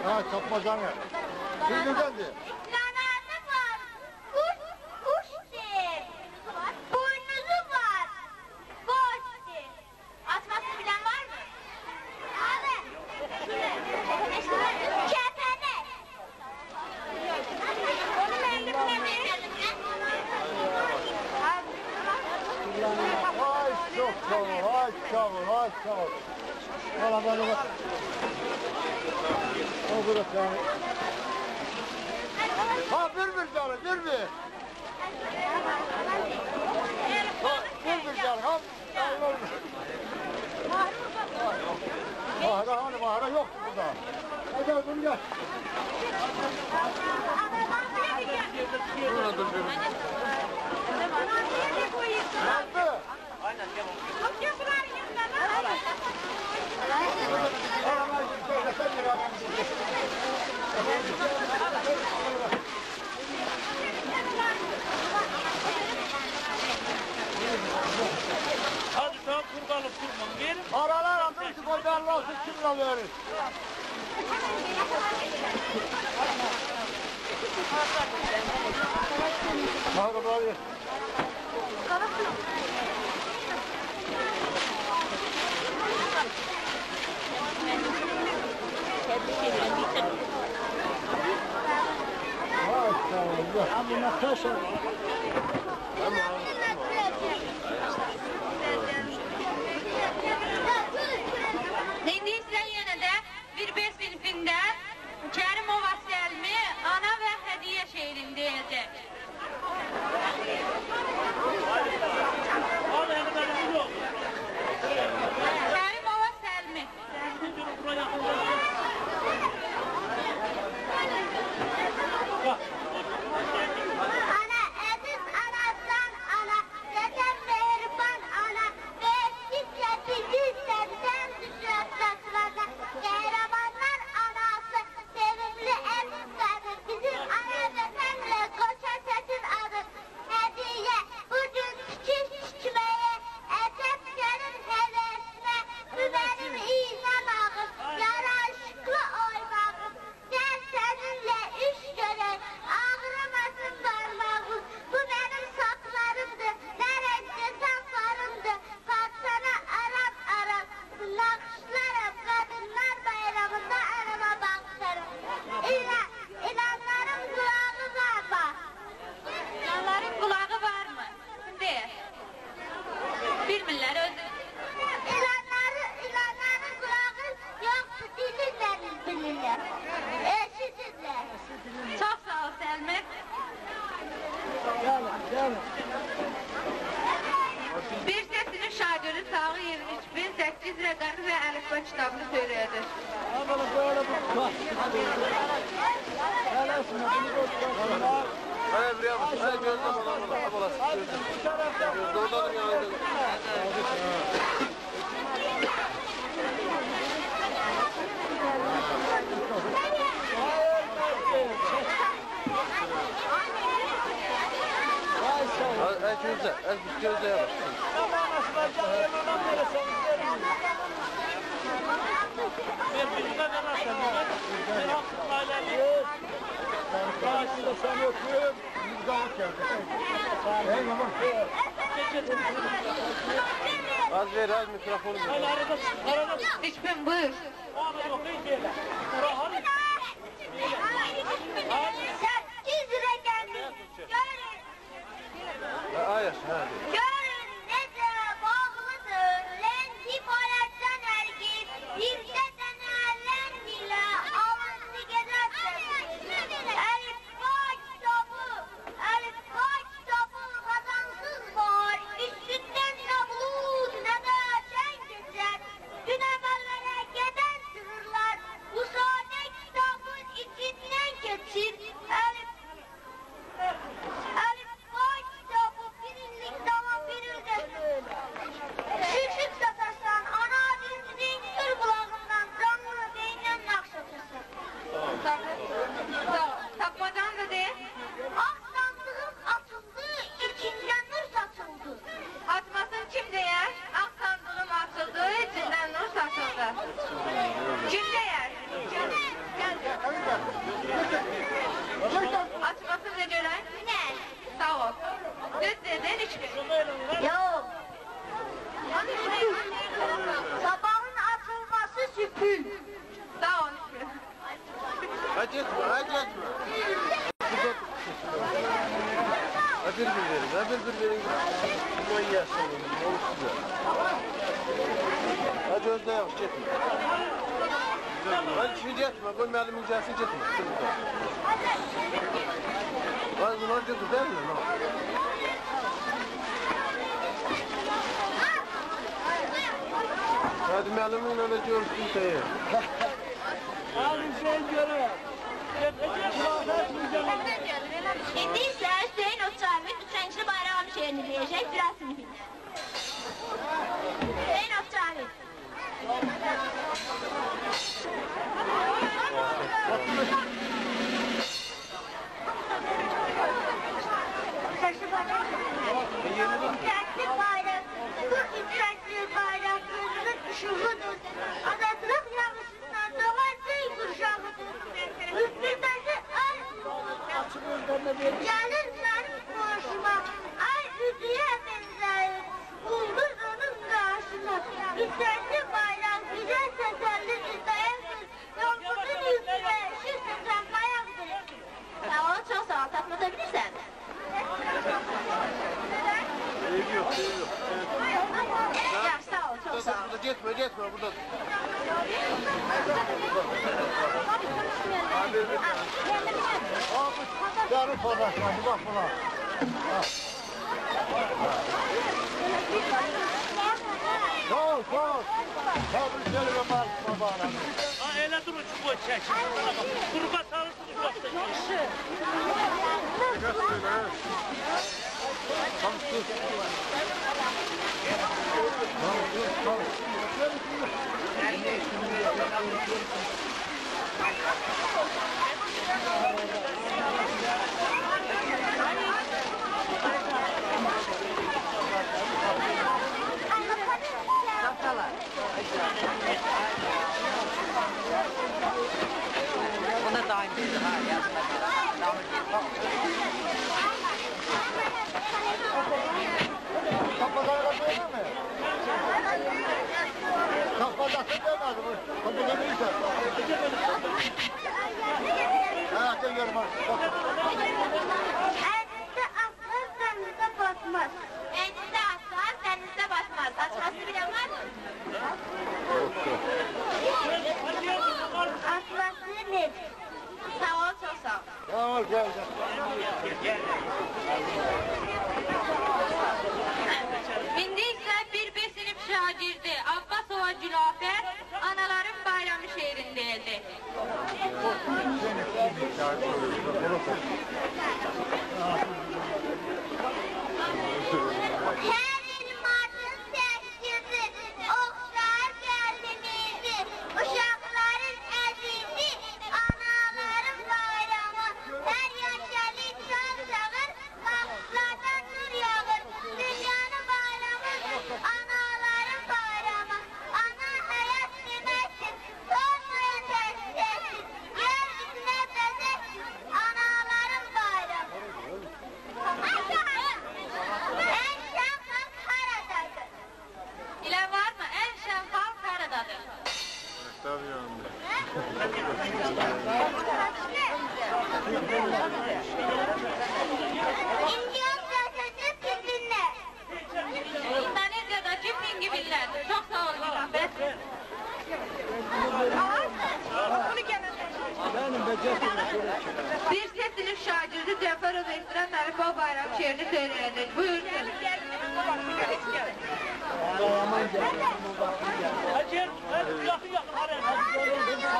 Ha tapmazanı. Bildirden de. Kanadı var. Kuş, kuştur. Boynuzu var. Boştur. Atmasını bilen var mı? Abi. Kepenek. Onun elini bilemeyelim. Ay çok sağ ol, ay sağ ol, ay sağ ol. Valla bana bak. O burası yani. Ha bir bir canım, bir bir. Ha bir bir canım, ha. Mahra hani mahra yoktu burada. Hadi bunu gel. Burada dur dur. Nerede? Aynen gel oğlum. Hadi sen kurbanlık kurban. Verin. Aralar aldım ki koydan nasıl kim alıyoruz? Mahra bari. Amına taşın. İndi sizə yenə də bir beş sinifində Kərimova Səlmi ana və hədiyyə şeirini deyəcək. Al elini yok. Kərimova Səlmi. Buraya yakın. Ana, əziz anasan ana, dedem mehriban ana, beşiklə bilirsən, sən düşər saçlarına. Qəhrəmanlar anası, sevimli evladır, bizim ana vətənlə qoşa səsin adı. Hədiyyə, bugün tikir tikməyə, əcəb gəlir həvəsinə, bu mənim iman ağım, yaraşıqlı oymağım. Gəl səninlə iş görək, ağrımasın parmağım, bu mənim saplarımdır, nərəncə saplarımdır, paksana aram aram, naxışlarım, qadınlar bayramında arama baxsarım. İlan, ilanların qulağı var bak. İnanların qulağı varmı? Şimdi bilmirlər özü. İlanları, ilanların qulağı yoxdur, dilirlər, bilirlər, eşidirlər. Çox sağ ol Səlmi. Gelin, gelin. Bir sesinin şagirdi Tağıyev üç bin səkkiz rəqəmi və əlifba kitabını söyləyəcək. Amına böyle bu. Bak. Gel esme, bunu göster. Hayır buraya bak. Hayır gözle bana bana. Abalası. Hadi bu taraftan. Gözle oradan ya. Vay sağ ol. El gözle. El gözle yavaş. Tamam asılacağım, gel oradan verirsen isterim. Ver birine de nasıl? Bir hakkın ailevi. Karşında seni öpüyorum. Müzdalık geldi. Hey yaman. Az ver az mikrofonu ver. Hayır arada arada üç bin buyur. abi yok hiç böyle. Rahat. Sekiz rəqəmi, görün, Hayır. Hadi. görün necə bağlıdır, ləngi boyatdan ərgib, bircədən ələn ilə alındı gedər səsi. Əlifba kitabı, əlifba kitabı qazansız var, üstündən nəblud, nə də şən keçər, gün əvvəllərə gedən sürürlər, bu gitme, ha gitme. Ha bir bir verin, ha bir bir verin. Aman yaşlanın, olur size. Hadi özde yok, gitme. Hadi şimdi gitme, koy müəllimin gəlsin, gitme. Hadi bunlar gitme, değil mi? Hadi müəllimin öyle görürsün seyir. Abi sen göre. İndi isə Hüseyin Ovçavit üçüncü bayrağım şeirini deyəcək biraz sınıfında. Hüseyin Ovçavit. İbrahim bayrak, bu İbrahim bayraklarının ışığıdır. Anadolu yağışından doğan değil kuşağıdır. Üstündeki ay, gelir benim boşuma, ay üdüye benzer, buldur onun karşıma. İbrahim bayrak güzel tesellidir, dayandır, yolcunun yüzüne eşit sıçratmayaktır. Sağ ol, çox sağ ol. Tatmadabilirsən? Eybi yok, eybi yok. Yaxşı, sağ ol, çox sağ ol. Burada gitme, gitme, burada. Abi, yarın paylaşmadı, bak buna. Sağ ol, sağ ol. Tebrik ederim Mark Baba'na. Ha elə durun ki, boy çəkin. Qurba sarısınız yoxsa. Tamam, dur. Tamam, dur, tamam. Buna daim dedi ha yazma. Kapıdan kapıyı mı? Kapıdan demedi bu. Kapıdan değilse. Ha, geliyorum bak. Elinde atlar denizde batmaz. Eynizdə atlar, dənizdə batmaz. Açmasını bilən var mı? Atlasını ne? Sağ ol, çox sağ ol. Tamam, gel gel. İndi isə bir beş sinif şagirdi Abbasova Gülafər Anaların Bayramı şeirini deyəcək. Her ilmartın sessizi, okşar kendimizi, uşakların ezizi, anaların bayramı, her yaşalı çal çağır, kapılardan nur yağır, dünyanın bayramı, anaların bayramı, ana hayat demektir, sormaya tehdit etsin, yeryüzüne bezektir, anaların bayramı. En şapkak haradadır. İlə var mı? En şən xalq haradadır? Tabii yanında. İndiyan gazetesi sizinle. İndonezyadakı pingvinlərdir. Çox sağ olun Gülafər. Benim becerdim. Bir seslilik şagirdi Cəfərov Ekstrem Əlifba Bayram şeirini söyləyəcək. Buyursun. Aman gel. Hacı, yaxın yaxın haraya.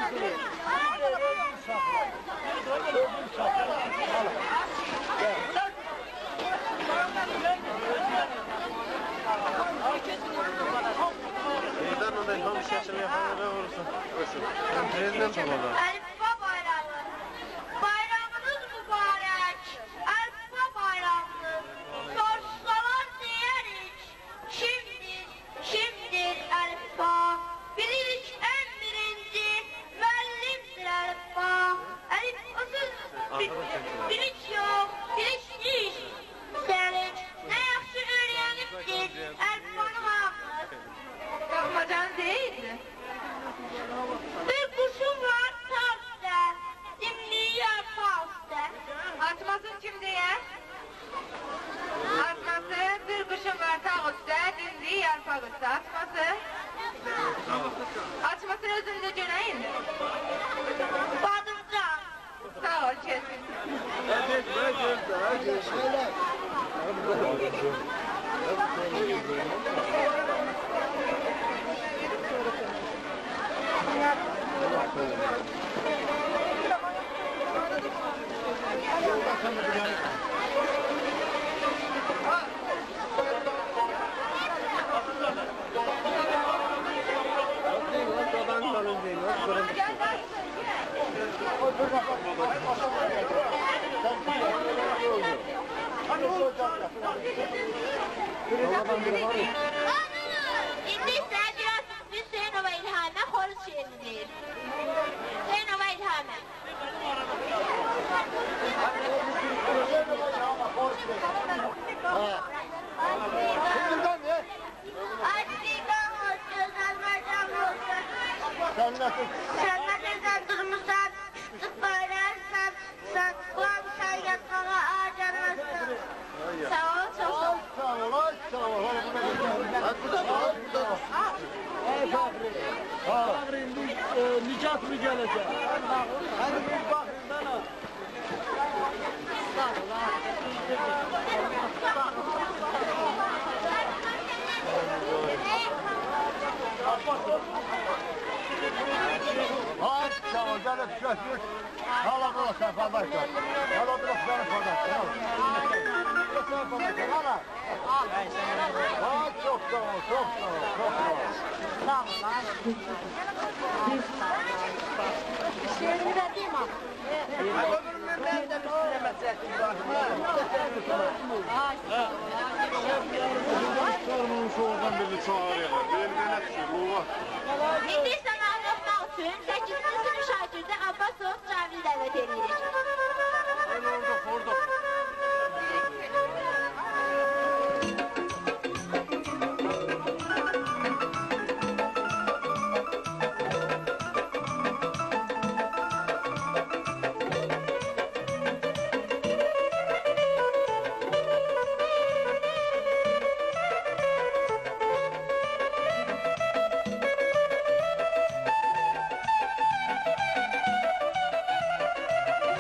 Eyden ondan tam şaşırma yapanlara vurursun. Prezident olarak. Əlifba bayramı. Bayramınız mübarək. Əlifba bayramınız. Sorsalar deyirik. Kimdir, kimdir Əlifba? Bilirik en birinci müəllimdir Əlifba. Əlifbasız bilik yok, biliklik. Üstəlik, nə yaxşı öyrənibdir Əlifbanı hamınız. Tapmacan değil mi? Bir kuşum var tavsiye, İndi isə biraz Hüseynova İlhamə xoruz şeiri deyir. Hüseynova İlhamə. Aşkıda hoş gözler mercan olsun. Cennet ezen durmuşsan, tutup baylarsan, sen kulağımsan yatmağa ağacanmasın. Sağ ol, çox sağ ol. Sağ ol, ay sağ ol. Fahri, Nicat mı gelecek? Hadi bir Fahri'den al. Ay sağ ol, gel öpüşürüz. Hala bırak sen kardeşler. Hala bırak sen kardeşler. Bırak sen kardeşler, hala. Ay çok sağ ol, çok sağ ol, çok sağ ol. Sağ ol lan. Şerini verdim abi. Ben de bir meselesi var. Sormamış oradan bizi çağırıyorlar. Birbirine düşür, bu var. İndi isə anlatmaq üçün səkkizinci sinif şagirdi Abbasov Cavil dəvət edirik. Orada, orada. Thank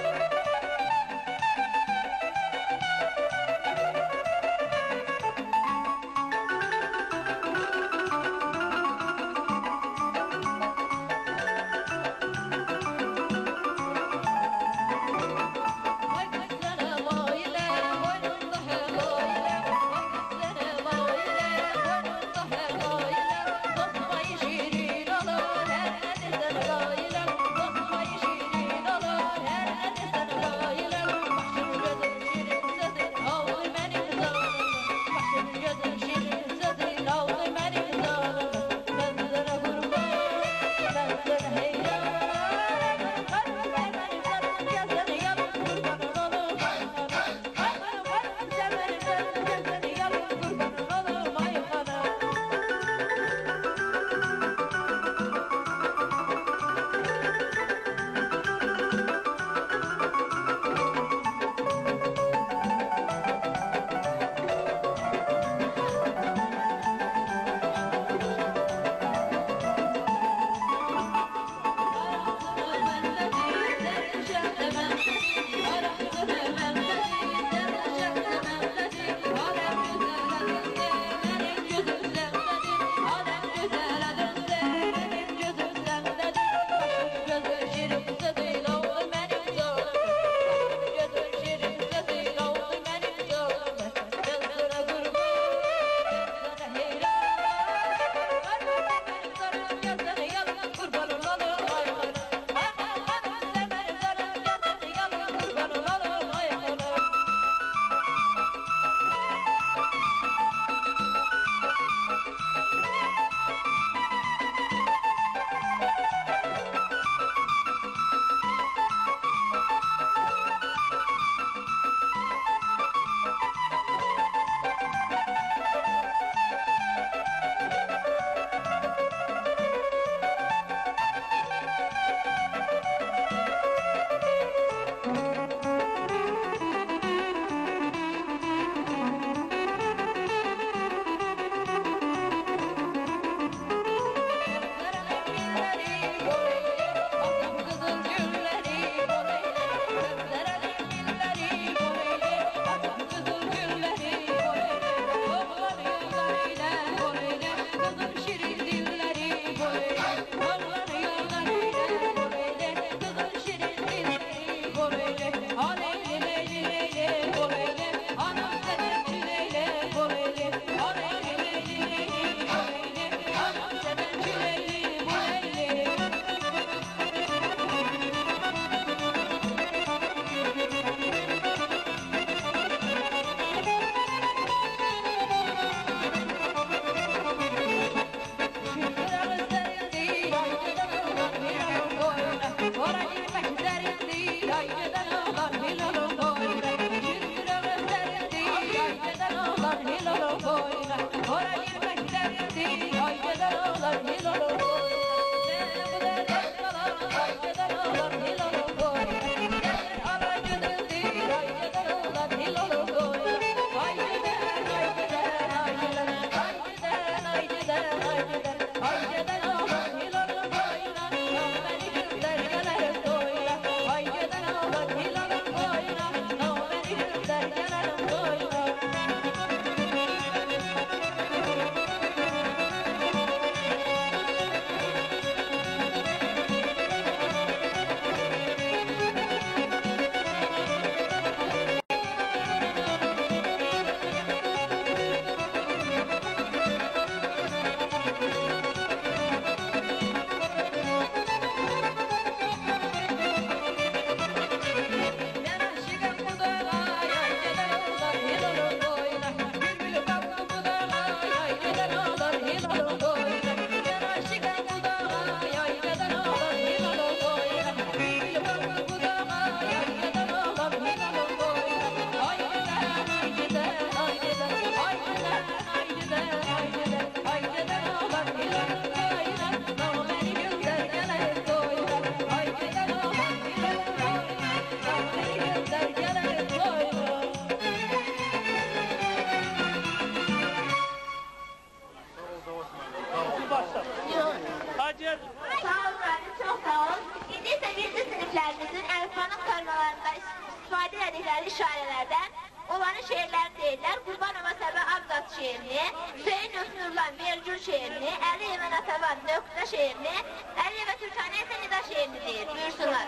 büyüklerimizin əlifbanın formalarında istifadə edildikləri işarələrdən olanı şeirləri deyirlər. Qurbanova Səbə Abzat şeirini, Hüseyin Nurlan Vergül şeirini, Əliyevə Natavan Nöqtə şeirini, Əliyevə Türkanə isə Nida şeirini deyir. Buyursunlar.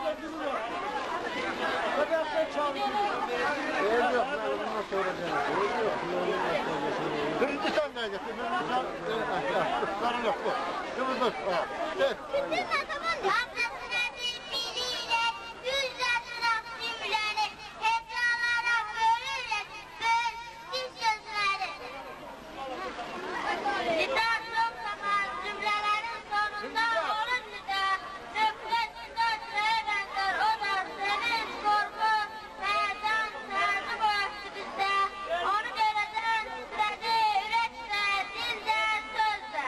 Birinci sen ne getir? Birinci sen kızların yok bu. Kızımız var. Bütün adamın ablasına biriyle yüzlerine simleri heyecanlara bölürler, bölsiz gözleri. Nida çok zaman cümlelerin sonunda olur nida. Nöktesinde söylenir o da senin korku, heyecan sardı bu öktü bizde. Onu göreceğiz titredi, üreçte, dilde, sözde.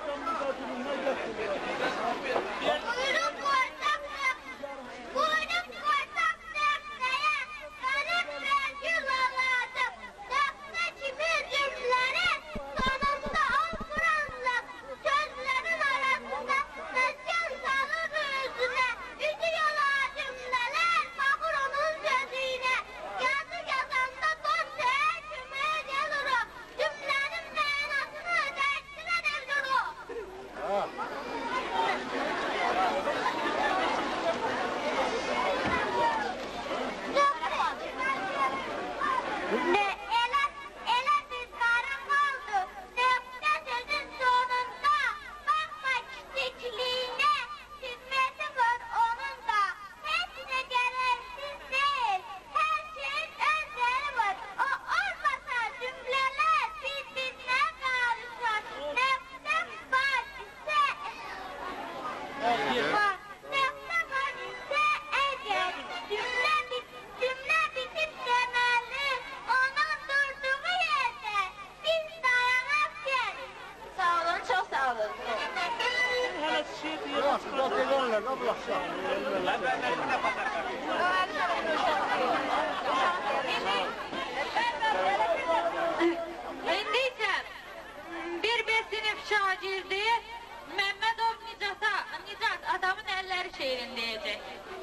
Kuyruk korsak kuyruk korsak nefseye, garip Vergül Allah'ım. Nefse kimi cümleri, sonunda ol Kur'an'lık. Gözlerin arasında mesken salır yüzüne. Üzüyorlar cümleler, bakır onun gözüne. Yazı yazanda dosyaya cümle gelir o. Cümlenin manasını dersine devrir o. Ne ele, ele bir karım oldu, nefse sözün sonunda, bakma küçüklüğüne, hizmeti var onun da, hepsine gereksiz değil, her şeyin özleri var, o olmasa cümleler birbirine karışar, nefse var ise, var, nefse var ise eğer, cümle bit, cümle bitip demeli, onun durduğu yerde, biz dayanak yer. Sağ olun, çok sağ olun. Hele şiir diye Yok, yok, ederler, abla. İndi isə bir beş sinif şagirdi Məmmədov Nicata, Nicat adamın əlləri şeirini deyəcək.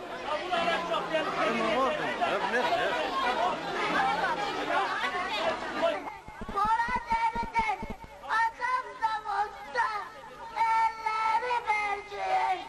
Polat elinden adam da olsa elleri vercek.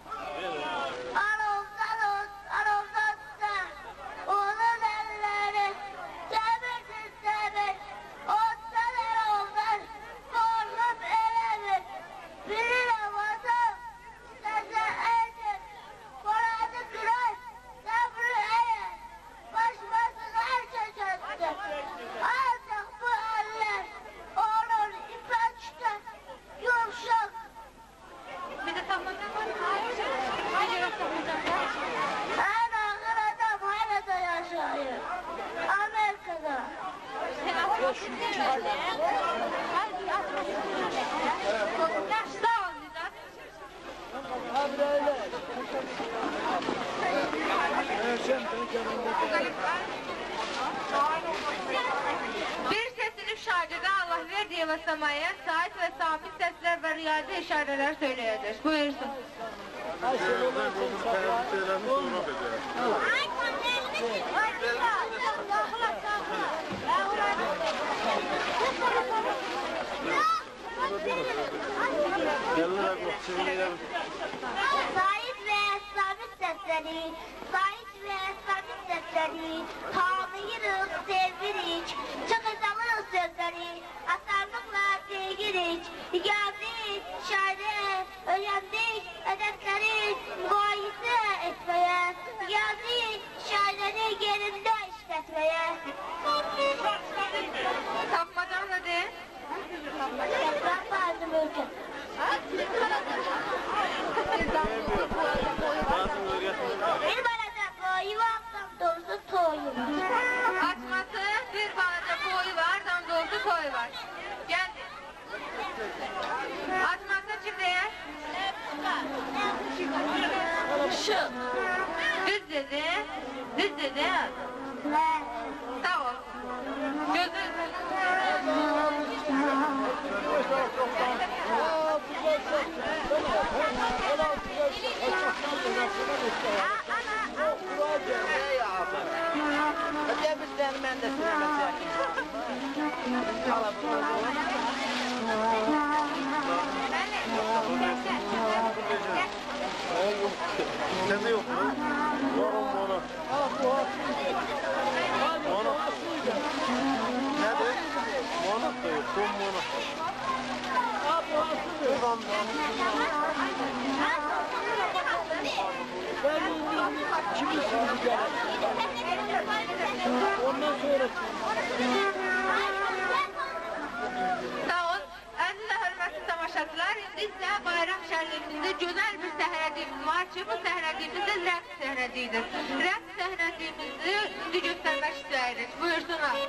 Anondan olsa, anondan da onun elleri demirdir demir. Ottan el olmaz, kornum elemir. Bir namazım, neze edir. Polat'ı kırar, sabrı eğer. Başmasına çekersin. Ancak bu eller olur ipekten yumuşak. Bir də tapmadan var. Hayır, yox tapmadan. En ağır adam hala da yaşıyor. Amerika'da. Sağ ol Nicat. Bir sesini şagirde Allah verdiği ve semaya sait ve sabit sesler ve riyazi işareler söyleyeceğiz. Buyursun. Ay kontrolünü Zahid ve sabit sesleri, zahid ve sabit sesleri, tanıyırız, sevirik, çıkacağız sözleri, asarlıkla sevgirik, geldik, şaire, öğrendik, edepleri, muayide etmeye, geldik, şaireleri yerinde işletmeye. Tapmadan hadi. Yaprak bazı mümkün. Bir balada boyu var, doğrusu toyu. Açması bir balaca boyu var, tam doğrusu toyu var. Geldi. Açması kimdeye? Şu. Düz dedi. Düz dedi. Ne? Sağ ol. Gözün. Aa, bu da çok. Hadi biz senin ben de sinemesi Sende yok mu? Var mı ona? Ona. Nedir? Monat da yok. Son monat. Ondan sonra Sağ ol. Əziz hörmətli tamaşaçılar, indi isə bayram şənliyimizdə gözəl bir səhrəciyimiz var ki, bu səhrəciyimizdə rəqs səhrəciyidir. Rəqs səhrəciyimizi indi göstərmək istəyirik. Buyursunlar.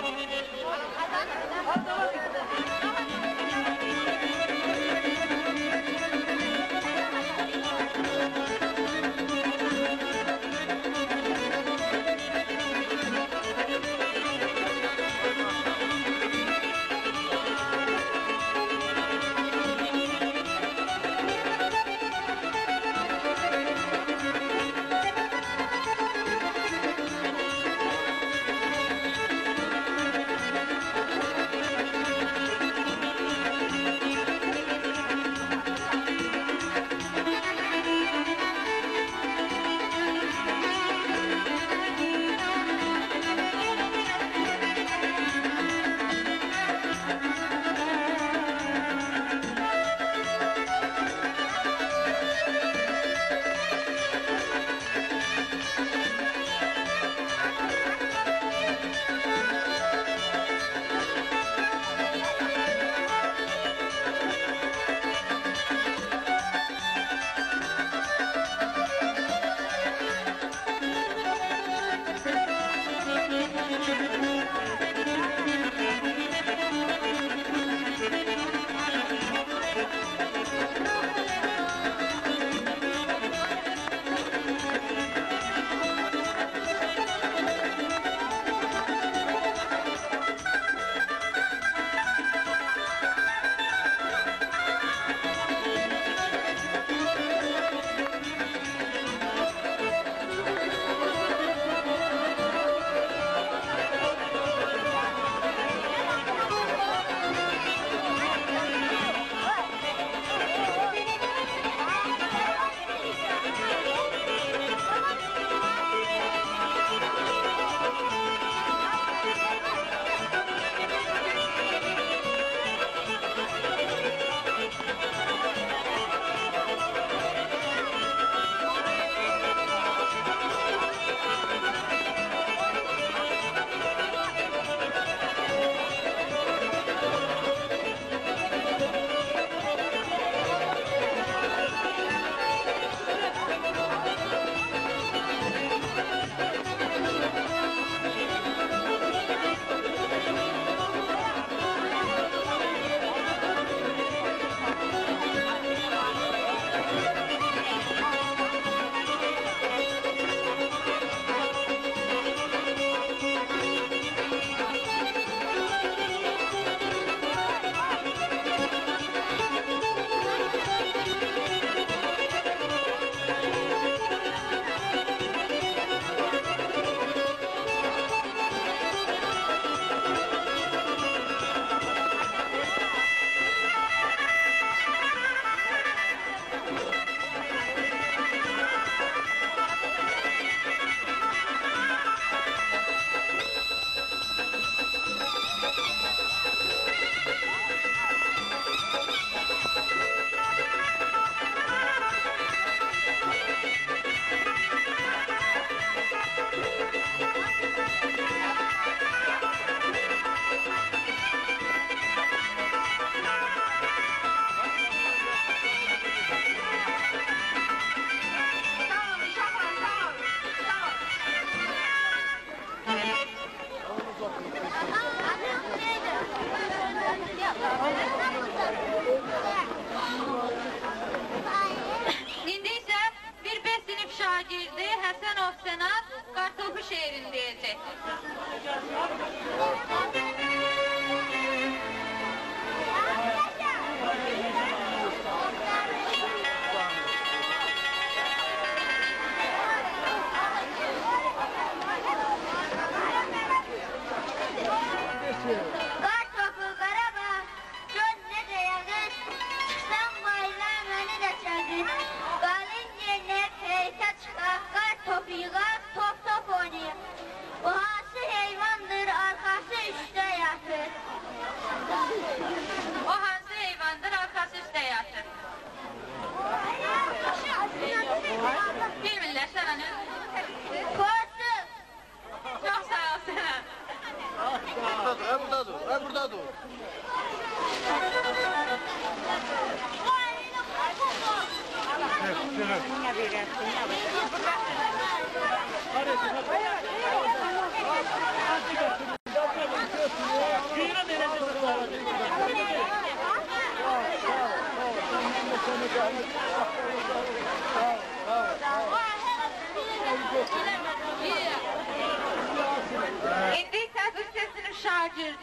İndi isə bir beş sinif şagirdi Həsənov Sənat Qartopu şeirini deyəcək.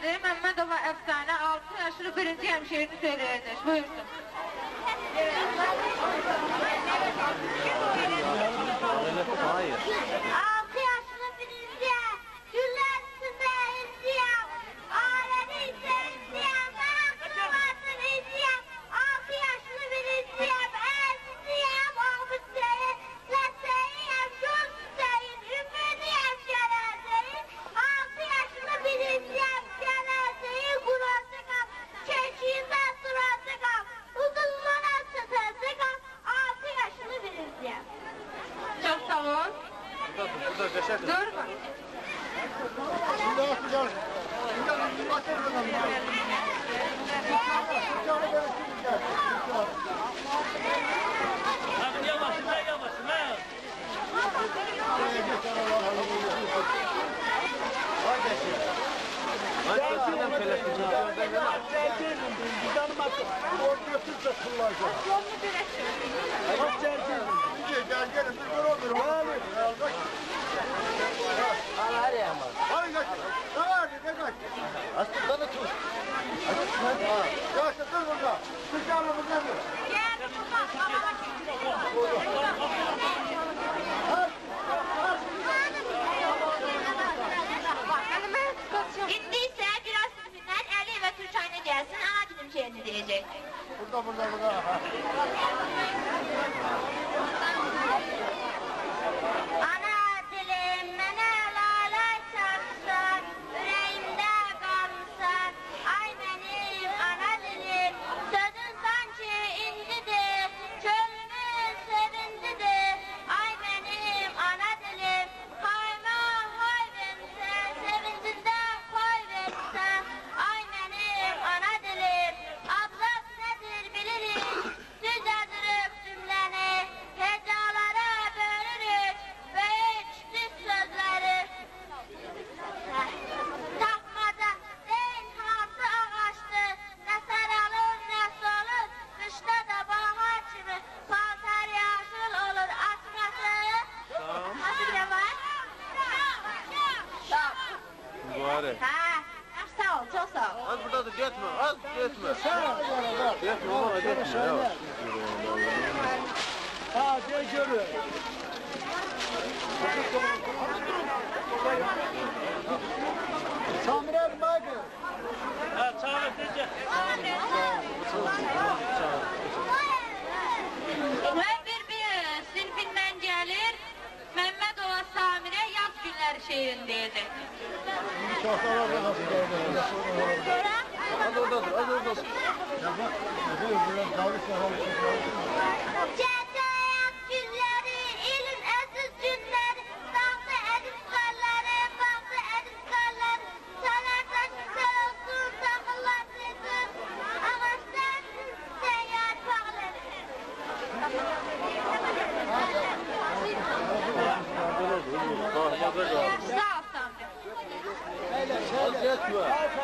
şəhidi Məmmədova əfsanə altı yaşlı birinci həmşehrini söyləyəcək. Buyursun. Altı yaşlı birinciyəm, güller üstünde izliyəm, alemi ise izliyəm, mahkumatın izliyəm. Altı yaşlı birinciyəm, əziziyəm, oğuzcayım, lətəyiyəm, gözcayım, ümidiyəm, gələcəyim. Altı yaşlı birinciyəm, gələcəyim, quracaqam, çəkiyimdə duracaqam, uzunluğuna çatacaqam. Altı yaşlı birinciyəm. Çox sağ ol. Burada qəşəng. Durma. Şimdi atacağız. Abi yavaş, ben yavaş, ben. Aslında da tut. Yaşa dur burada. Sıcağını burada dur. İndi ise biraz sınıfından Ali ve Türkçe'ne gelsin, ana dilim şehrini diyecek. Burada burada burada. Ana dilim mənə lalay çarpsan, ürəyimdə qalmısan. Ay mənim ana dilim, sözün sanki incidir, könlümün sevindidir. Ay mənim ana dilim, hayma hay versən, sevincindən pay versən. Ay mənim ana dilim, ablaq nədir bilirik, düzədirik cümləni, hecalara bölürük, böyük düz sözləri. Tapmaca deyin hansı ağaçdır, nə saralır, nə solur, qışda da bahar kimi paltar yaşıl olur, açması. Nasıl ne var? Mübarək. Ha, sağ ol, çok sağ ol. Az buradadır, getmə, az getmə. Getmə, oğlana getmə, yavaş. Ha, de görür. Samir Baygır. Ha, çağır, tezce. Mən bir bir sinfindən gəlir, Məmmədova Samirə yaz günləri şeirini deyəcək. Az oradadır, az oradadır. Cəcəyət günləri, ilin əziz günləri, dağlı ədiz qarları, bağlı ədiz qarları, salardaşı soğusun, dağıllar sezin, ağaçlar sizdən yarpaqları. Bahmada qaldı. Sağ ol Samirə. Az getmə.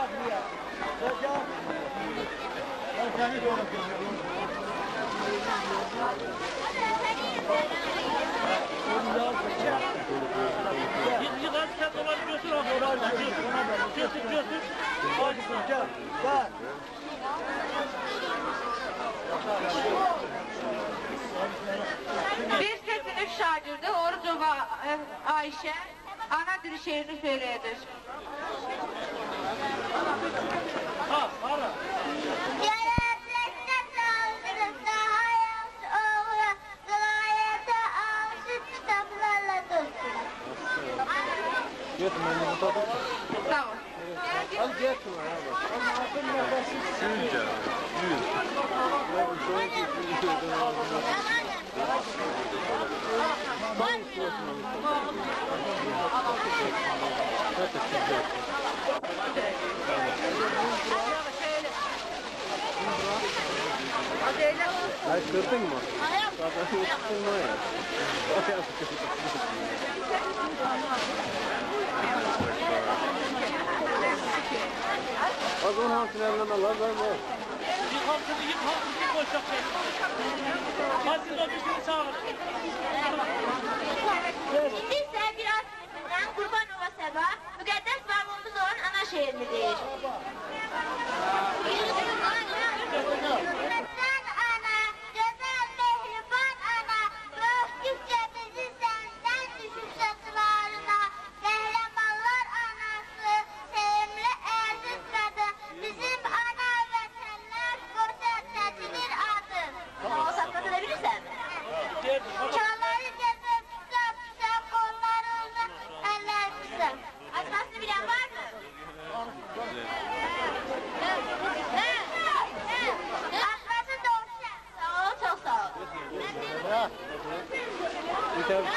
Yıkan sen dolar götür onu. Götür, götür. Gel, gel. Bir sesinin şagirdi Orucova e, Ayşe ana dili şehrini söyleyecek. Ha, ara. Gələcəkdə çalışırsa hayat oğlu, vilayətə aşı kitablarla dostum. Getmə, indi buradadır. Sağ ol. Az getmə, yavaş. Sizcə, yüz. Mən bu şeyi getirdim. Ay, kırdın mı? Zaten yetiştin mi ya? Az onun hamsini elinden al, az az az. Yıkan kızı, yıkan kızı koşacak şey. Hadi de birini çağır. İndi ise biraz sınıfından Qurbanova Səba, müqəddəs babamız olan ana şehrini deyir.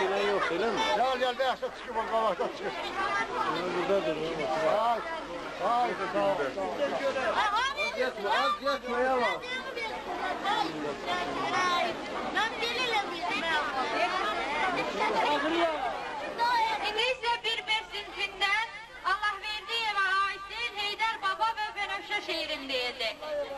gelen yok öyle mi? Gel gel bir aşağı çıkıp o kavakta çıkıp. Buradadır. Ay. Ay sağ ol. Az geçme az geçme yavaş. İndi ise bir besintinden Allah verdiği eve aitsin Heydər Baba ve Benefşe şehrindeydi.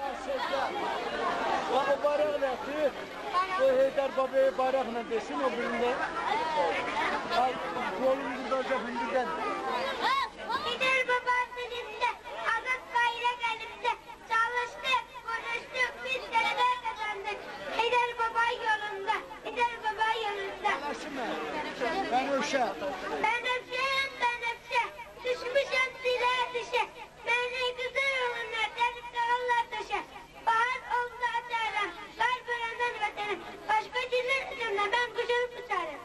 O bayrak ne? O Heydər Baba'ya bayrak ne desin o birinde? Ay, yolun burada hündürden. Heydər Baba filmde, azat bayrak elimde. Çalıştık, konuştuk, biz beraber kazandık. Heydər Baba yolunda, Heydər Baba yolunda. Ben uşağım. Ben öpşem, ben öpşem. Düşmüşem dile düşe. Beni güzel yoluna, delip dağlar taşa. Bahar oldu açarım, kar bölenden vatana. Başka diller üzerine ben kuşanıp tutarım.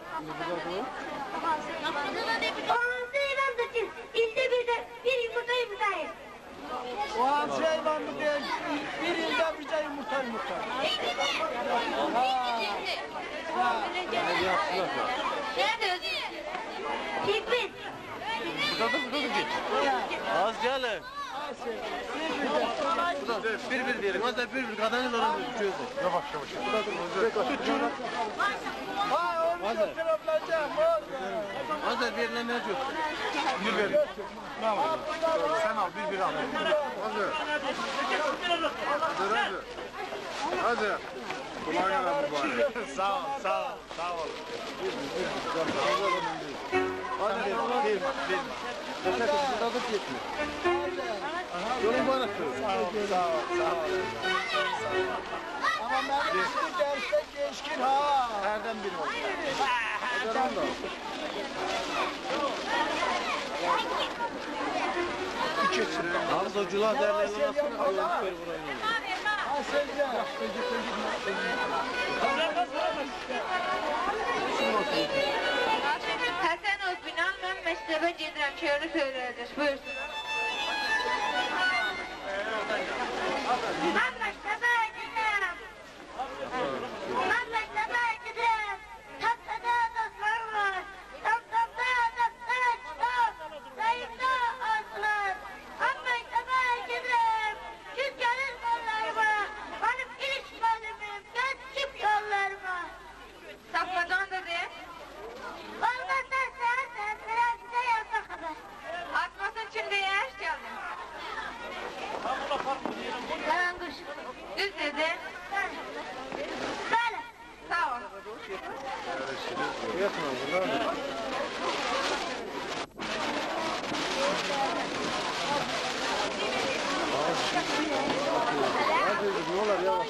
Oğlansı hayvan da çiz. İlde bir de bir yumurta yumurtayım. O hamsi hayvan mı değil? Bir yılda bize yumurta yumurta. Ha. Nerede özü? Tekbir. Burada da burada da geç. Az gelin. Bir bir diyelim. Az da bir bir kadını da çözün. Yavaş yavaş. Ha onu götürebileceğim. Az da bir ne çözün. Bir ver. Sen al bir bir al. Hadi. Hadi hadi. Hadi. Kolay gelsin mübarek. Sağ ol, sağ ol, sağ ol. Hadi bir, bir, bir. Teşekkür ederim. Burada da geçme. Yolun bana söyle. Sağ ol, sağ ol, sağ ol. Ama benim ismi derste geçkin ha. Nereden biri oldu? Herden de. İki sıra. Hamzocular derneğine nasıl koyuyor? Ha secde. Həsən Özbinal, mən məktəbə gedirəm, şeiri söyləyəcək, buyursun. Ben mektebe giderim. Ben mektebe giderim. Tatlıda dostlar var. Tatlıda dostlar çok. Sayımda azlar. Ben mektebe giderim. Kim gelir kollarıma? Benim ilk bölümüm. Geçip yollarıma. Tapmadan da de, Olmazsa sen sen birazcık yazma kadar. atmasın çünkü yaş geldim. Yalan kuş. Düz dedi, Böyle. sağ ol. Yakma burada. Hadi ne olur yavaş.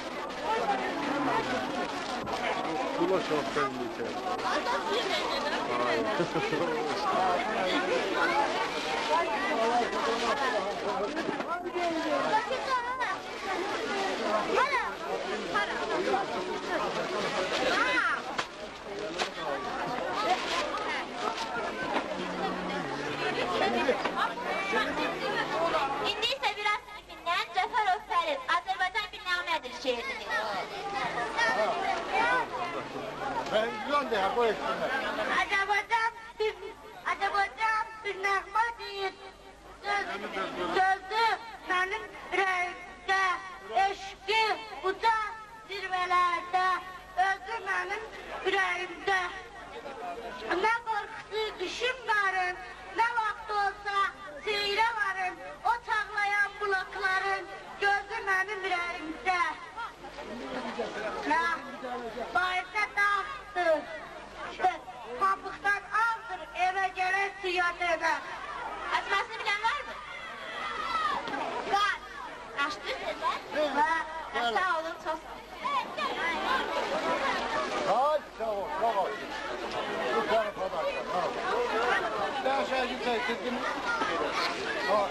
Kulaş çok belli içeri. İndi ise biraz filminden Cafer Öferiz, Azerbaycan bir namedir şehrini. Ben güzel de ha bu eksinler. Azerbaycan bir, Azerbaycan bir nəğmə deyir. Söz, sözü mənim ürəyimdə, eşqi uca zirvələrdə, özü mənim ürəyimdə. Nə qorxusu düşüm varım, nə vaxt olsa seyrə varım, o çağlayan bulaqların gözü mənim ürəyimdə. Nə? Bayırda dağdır, pambıqdan aldır, evə gələn siyatədə. Açmasını bilen var mı? Qar, Açtın mı? və Sağ olun, çok Hadi sağ ol, sağ ol. Bu tarafa da. Ben aşağı gideyim, dedim. Ha.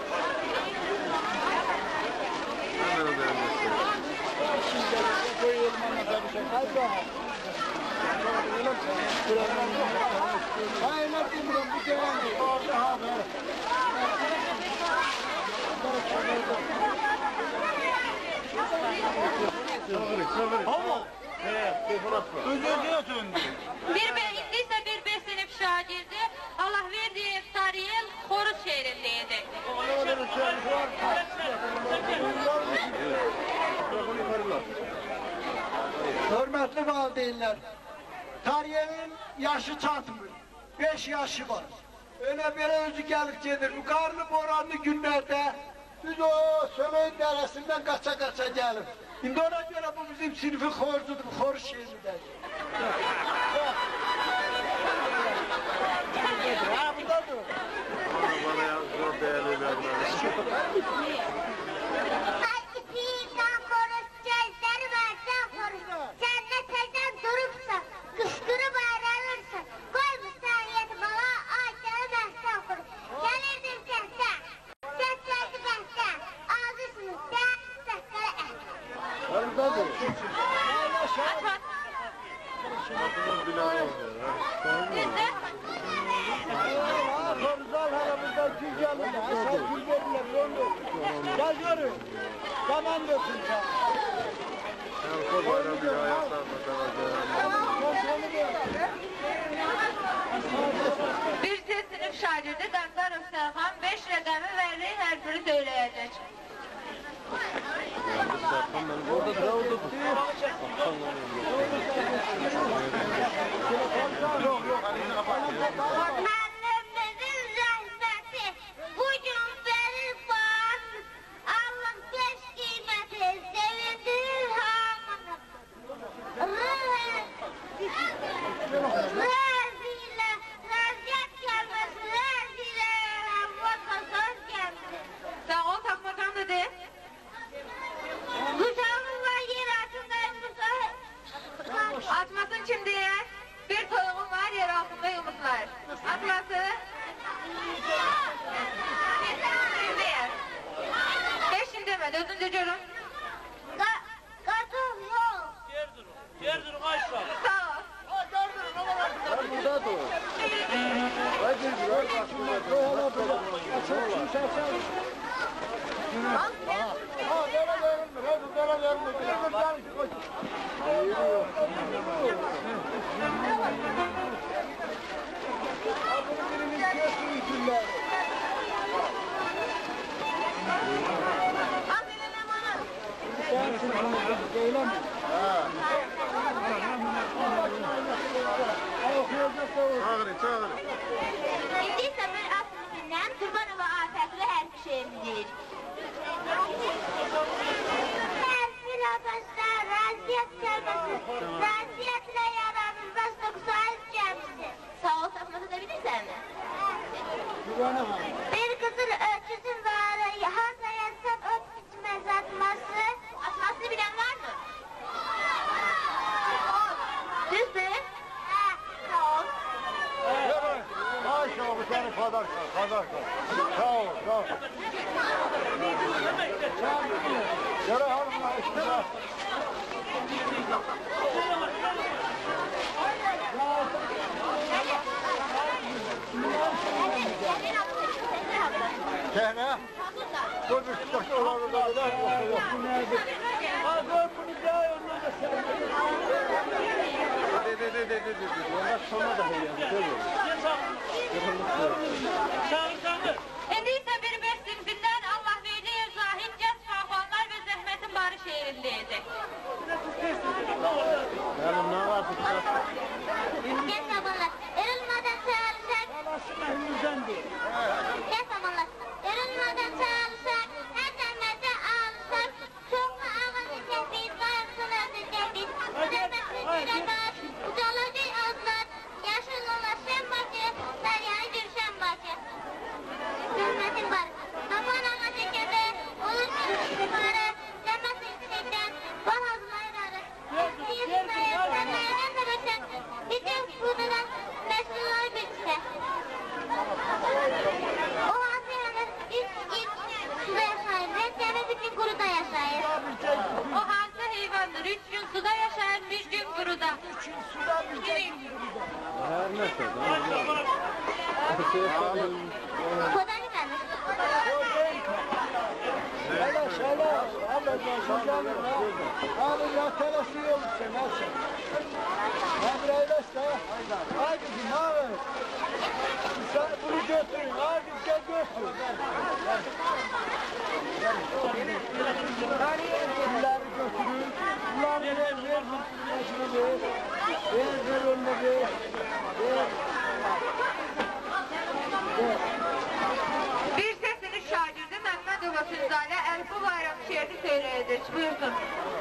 Aynen bilmiyorum bu gelen orada ha böyle. Sabır, sabır. Ama Bir be, indi ise bir beş sınıf şagirdi. Allah verdiği Eftariyel Horus şehrindeydi. Hürmetli valideynler, Tariye'nin yaşı çatmır, beş yaşı var. Öyle böyle özü gelip gelir, bu karlı boranlı günlerde biz o Sömeyin deresinden kaça kaça gelip. Şimdi ona göre bu bizim sınıfı horzudur, hor şehirde. Ha burada dur. Bana yazıyor değerli vermez. Kışkırıp ayrılırsan, koymuşsan yetmala, ağaçları dersten kurur. Gelirdim sesler, seslerdi benden, ağzısını sen, sesleri et. Oradadır. Korzal haramızda gül gelin, aşağı gül verirler, yolu. Gel yürü, zaman dökün sen. Bir tek sınıf şagirdi Gamzar Ökselhan beş rakamı verdiği her biri söyleyecek. Annemizin zahmeti, bugün verir bağımız, Allah beş kıymeti, sevindirir hamını. Razile, raziyet gelmesi, razile, vaka söz gelmesi. Sağ ol takmacan dedi. Kucağımız var yer altındayım kucağı. Atmasın şimdiye. Bir tohumun var yer altında yumurtlar. Atması. Şimdiye. Beşin demedi özünce görün. Kartof yok. Yer durun aşağı. Sağ ol. Burada dur. Hadi dur, böyle böyle. Açın, şu şaşal. Ha, böyle verilmir, hadi böyle verilmir. Bir dur, gel, koş. Yürüyor. Bunu birimiz görsün içinler. Al eline bana. Sensin bunu, değil mi? Ha. Çağırın, çağırın. İndiyse bir asrından Turbanova afətli hərfi şeiridir. Hərfi rapaslar, raziyet gəlməsi, raziyetle yaranır, bəs doksan gəmisi. Sağ ol, tapması da bilirsənmi? Bir kızıl öküzün varı, hansa yazsan öt içmez atması. Atmasını bilen var mı? Düzdür? Ha, sağ ol. Maşallah bu seni kadar kadar. Sağ ol, sağ ol. Yürü hanımlar üstüne. Sehne? Dur bir tutakta olan orada gider. Ha, dur bunu daha önüne de sen. De de de de de de. Onlar sonra da heyyan. Çağır çağır. İndiyse bir beş sınıfından Allah verdiği zahid genç kahvanlar ve zahmetin barı şehrindeydi. Benim ne var bu? Gel zamanlar, erılmadan çağırırsak. Alasına hünnüzendi. Gel zamanlar, erılmadan çağırırsak. Her zahmete ağırırsak. Çok mu ağzı çektik, bayırsınızı çektik. Zahmetin yüreği, ucaladı ağızlar. Yaşıl ola sen başı, deryayı düşen başı. Zahmetin var, kapan ama çekede. Olur ki yukarı, demesi yüksekten. Bal hazırlayır arı. Yüzüne yükselmeyen de beşen. Bizim kududan meşrular bitse. O Asya'nın üç ilk suda yaşayır. Resmiyonu bütün kuruda yaşayır. O hansı hayvandır? Üç gün suda yaşar, bir gün kuruda. Suda bir tek. Her neyse. Kodan gelmiş. Şöyle şöyle. ben yaşa gelin ha. Abi ya telesiyor musun nasıl? Ben reyleş de. Haydi kızım abi. Sen bunu götürün. Haydi gel götür. Bunları götürün. Bunları ver ver. Ver ver ver önüne ver. Ver. Bir sesini şagirdi Məmmədova Füzzalə Əlfi Bayram şeiri söyləyəcək. Buyursun.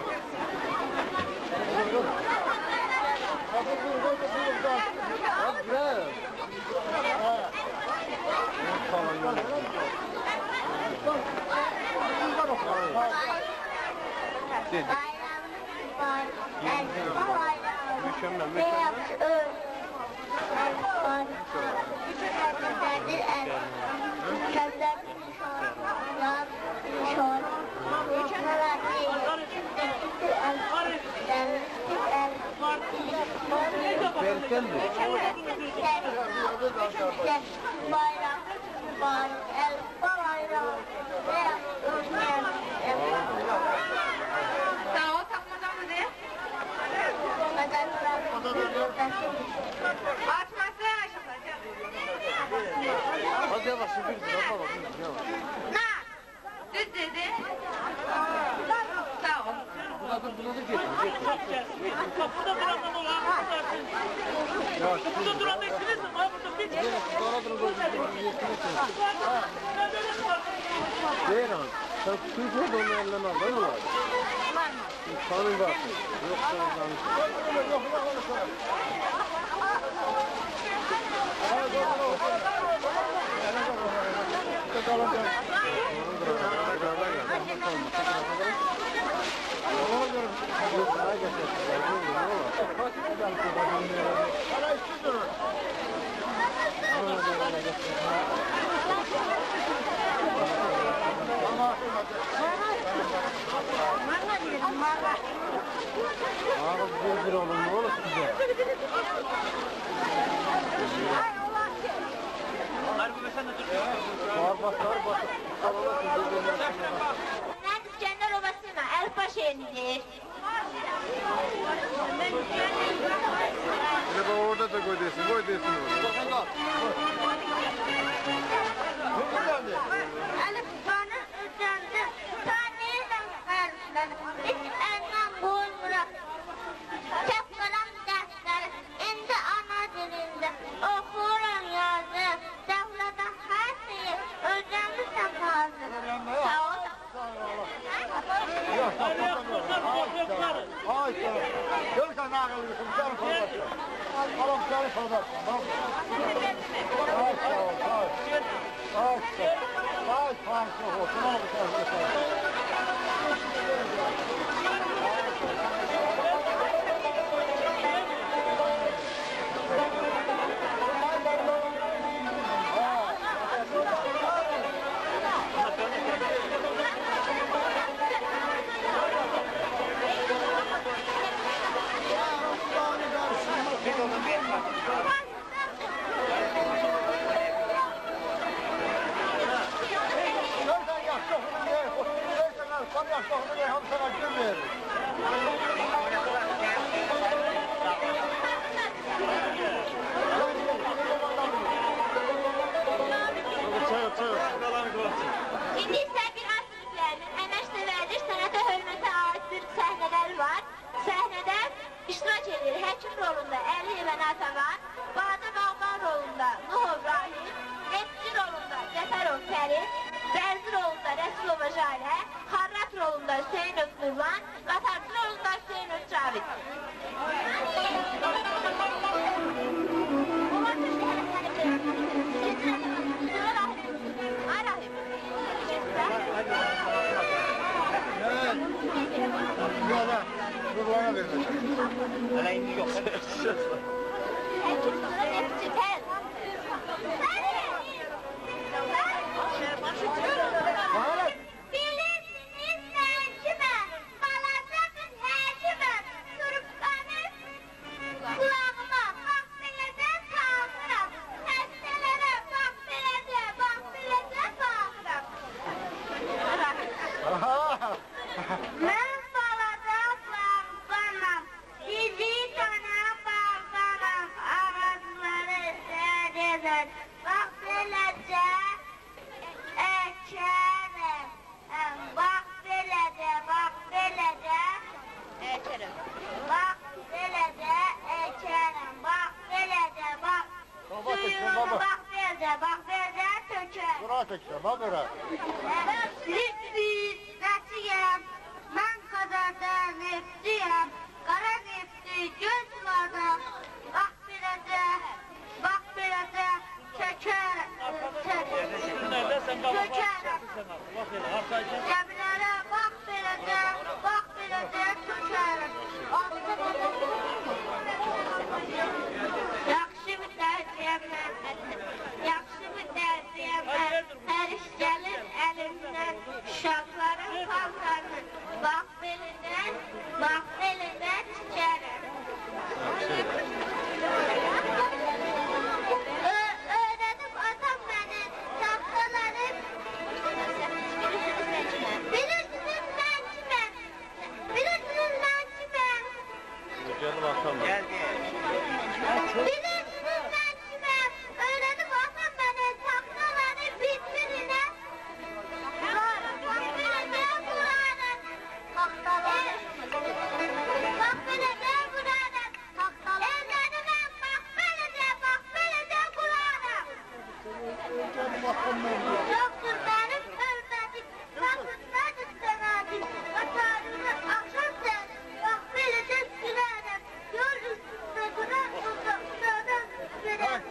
Mükemmel, mükemmel. Bayram, bayram, el bayram. Sağ ol, tapmadan mı de? Açması aşağıda. Hadi yavaş, bir lira baba, bir lira. Na! Düz dedi. Sağ ol. Buna da buna da getir. Kapıda duran olan kapıda duran eksiniz mi? Burada bir Gelin, sonra durun, yetini Ceyran, sen Türkiye'de onun elinden aldın mı? Tanın var. Yoksa tanın. Yok, yok, yok. Ağız bir bir olun, ne olur size? Var bak, var bak. Ben İskender Obası'na Elfa şehridir. Ne bak orada da koy desin, koy desin orada. Elif bana üzüldü. Tanrı'yla verdiler. Hiç elmem boynuna. Çapkalan dersleri. İndi ana dilinde. Okurum yazı. Devlada her şeyi öğrenmişsem hazır. Sağ ol. Ay sen. Görsen ne ağırlıyorsun? Sen fazlasın. Alam sen fazlasın. Ay sağ ol. Ay. Ay sağ ol. Ay sağ ol. İndi isə bir az sürüklərinin əmək verdiş sənətə hörmətə aid bir səhnələr var. Səhnədə iştirak edir həkim rolunda Əliyev Atavan, Badə Bağban rolunda Nuhov Rahim, Etçi rolunda Cəfərov Fərid, Dərzi rolunda Rəsulova Jalə, Harrat rolunda Hüseynov Nurlan, Qatarcı rolunda Hüseynov Cavid. Ay Rahim. Yola. Nurlan'a verecek. Hele indi yok. Həkim sonra Etçi Fərid. Bilirsiniz həkimə, balaca qız həkimə, turubqanı beləcək, bax beləcək tökər. Bura tökər, bax bura. Lütfiz, Rəsiyəm, mən Xəzərdə neftçiyəm, qara neftçi göz varda, bax beləcək, bax beləcək, tökər, tökər. Gəmilərə bax beləcək, bax beləcək, tökər. Yaxşı müddətiyəm mən, yaxşı müddətiyəm mən, hər iş gəlir əlimdən, uşaqların paltarını, bax belindən, bax belindən çıxarım. Öyrədib atam məni, taxtalarım, bilirsiniz mən kiməm, bilirsiniz mən kiməm. Gel bakalım. Gel gel. Bilirsiniz mən kiməm, öyrədib atam məni, taxtaları bir-birinə, bax beləcə Qur'anın, taxtaları, bax beləcə Qur'anın, taxtaları, evləniməm, bax beləcə, bax beləcə Qur'anın. Yoxdur mənim hörmətim, vaxtındadır sənətim, vatanını axşam sən, bax beləcə sürərəm, yol üstündə duran uzaqlardan verəm.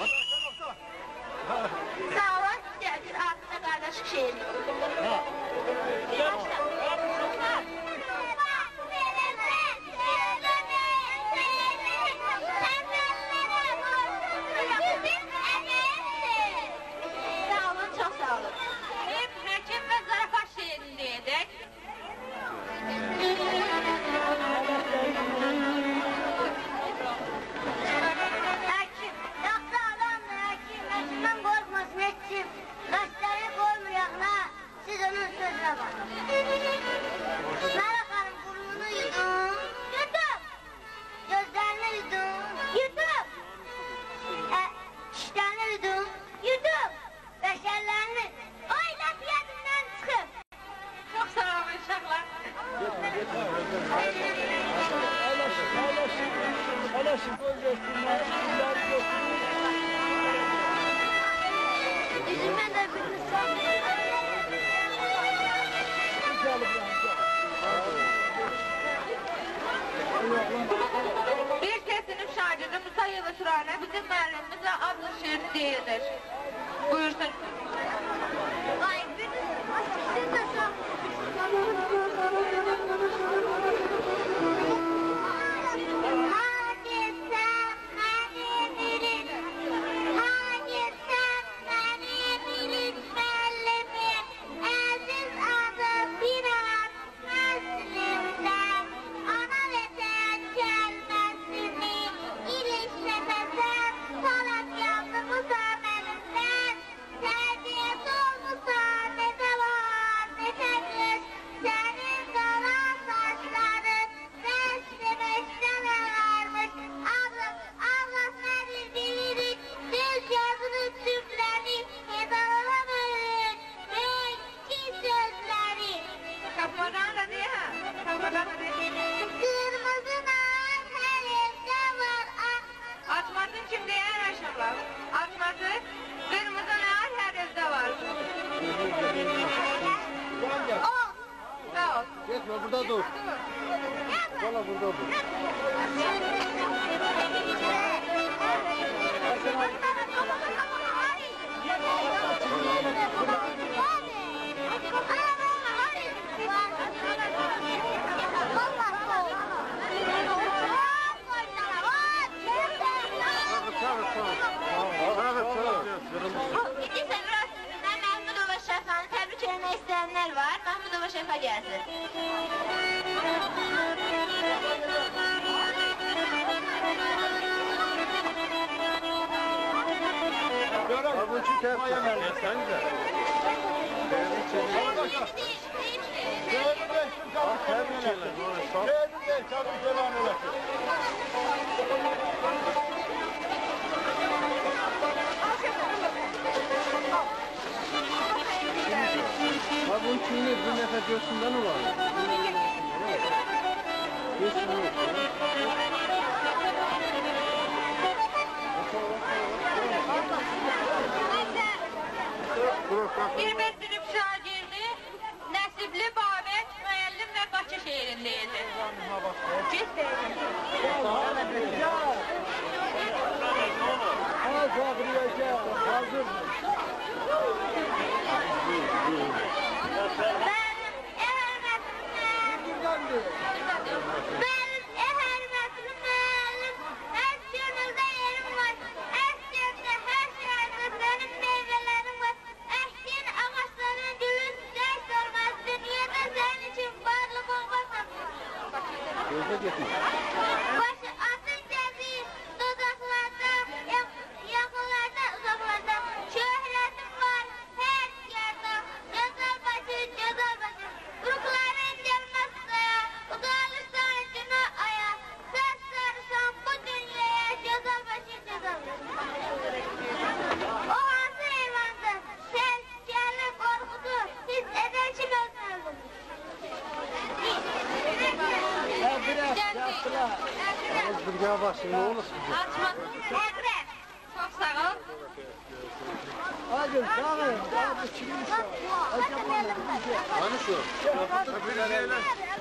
Sağ olun, gəlir altına qardaş şeiri. Başla. Bax beləcə Sağ olun, çox sağ olun. Hep Həkim və Zarafat şeirini deyəcək. Həkim, yaxşı adamdır həkim, həkimdən qorxmasın həkim. Qaşları qoymur yaxına, siz onun sözünə baxın. Mərə xanım burnunu yudum, yudum. Gözlərini yudum, yudum. Dişlərini yudum, yudum. Bəşərlərini, oy laf yadımdan çıxıb. Çox sağ olun uşaqlar. Üzümə də bir Bir kesinif şagirdi Musa Yıldırım'a bizim müəllimimizə adlı şiirini deyildir. Buyursun. Vay, bir siz də sağ Senin kalan saçların beşli beşten ağarmış. Abla, abla senin bilirik, düz yazılı Türkleri, yedalanamıyoruz. Belki sözleri. Kapıdan da diye ha. Kapıdan da diye. Kırmızı nar her evde var. Ah, Atmasın kim diye uşaqlar. Atması kırmızı nar her evde var. o. Sağ ol. Gitme burada dur. Valla burada dur. İkinci Sevra sözündən Məhmudova Şəfanı təbrik etmək istəyənlər var. Məhmudova Şəfa gəlsin. Bu için tepki. Sen de. Ha bu kimli bir nefes yosundan olan. Yosun yok. Baba, yirmi beş sınıf şagirdi Nəsibli Babək müəllim və Bakı şehrindeydi. Biz deyildik. Ha Sabriye gel, hazır. Benim en hürmetli müellim, her gönülde yerim var. Her yerde, her yerde benim meyvelerim var. Ektiğin ağaçların gülün size sormaz. Dünyada senin için varlık olmaz. Başı atın geldiği dudaklarda, yakınlarda, uzaklarda. Şöhretim var her yerde. Cezal başı, cezal başı. Ruhların gelmez saya. Udalırsan günah aya. Ses sarırsan bu dünyaya. Cezal başı, cezal başı. O hansı hayvandı? Sen gelip korkudu. Hiç eder kim öldürdün? Ha biraz yaptılar. Yalnız bir gel başına ne olursun? Açma. Ekrem. Çok sağ ol. Hadi sağ olun. Daha bu çıkmış. Acaba ne? Hani şu? Öbürü neyle?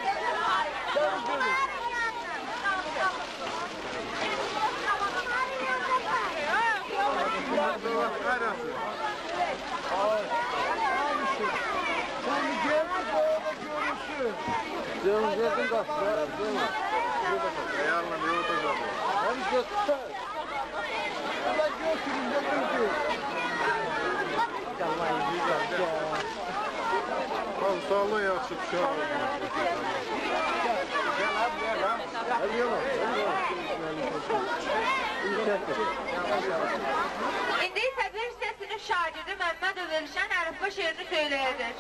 Sen bir gel mi doğada görürsün? Canım gördün kaçtı. Ayarla ne olacak? Hadi götür. Hadi götürün götürdü. Abi sağlığı yaxşı bir şey var. Gel abi gel abi. Hadi yola. İndi isə bir sesinin şagirdi Məmmədov Elşən Ərifba şeirini söyləyəcək.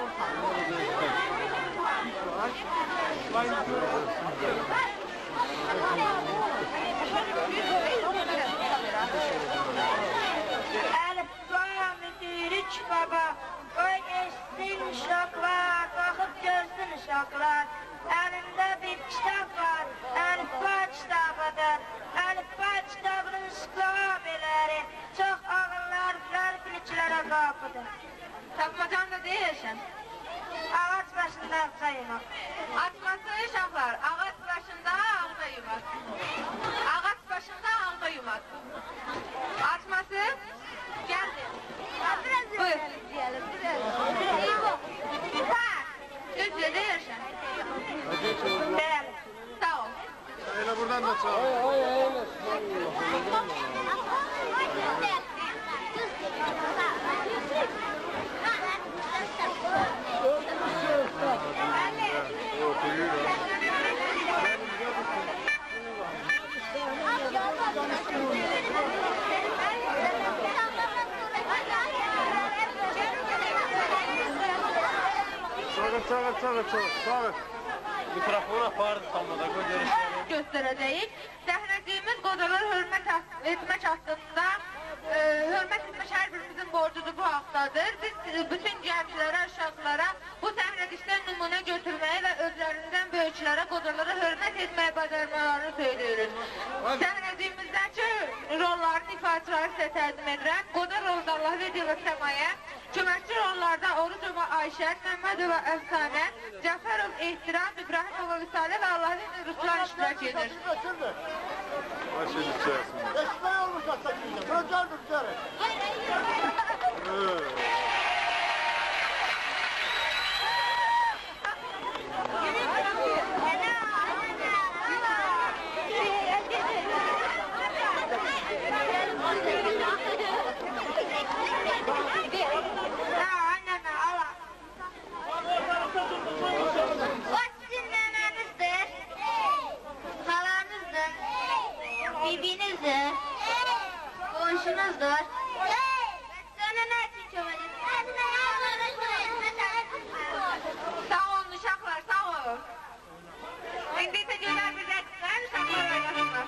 Əlifba müdürük baba, qoy eşitsin uşaqlar, baxıb görsün uşaqlar. Əlində bir kitab var, Əlifba kitabıdır. Əlifba kitabının şiklabeləri, çox ağıllar, bilir biliklərə qapıdır. Tapmacan da deyilsən. Ağac başında ağca yumaq. Atması uşaqlar, ağaç başında ağda yumak. Ağaç başında ağda yumak. Atması geldi. Biraz Buyur. diyelim, biraz. Düzce deyirsən. Bəli. Sağ ol. Öyle buradan da çağır. Ay ay öyle. Çağır çağır çağır çağır çağır. Mikrofona apardı tamada görüşürüz. Göstərəcəyik. Səhnəciyimiz qodalara hörmət etmək haqqında e, hörmət etmək hər birimizin borcudur bu haqdadır. Biz e, bütün gənclərə, uşaqlara bu səhnədişdən nümunə götürməyi və özlərindən böyüklərə, qodalara hörmət etməyi bacarmalarını söylüyoruz. Səhnəciyimizdəki rolların ifadəçiləri sizə təqdim edirəm. Qoda rolunda Allah Vediyeva Səmaya, köməkçi rollarda Orucova Ayşət, Məmmədova Əfsanə, Cəfərov Ehtiram, İbrahimova Vüsalə və Allah'ın Ruslan iştirak edir. Başın içerisinde. Eşitmeyi olmuş atacağım. Hocam güzel. Bibinizdir, komşunuzdur. Sonra ne için çömelirsiniz? Sağ olun uşaqlar, sağ olun. İndi isə gözəl bir rəqslər, uşaqlar oynasınlar.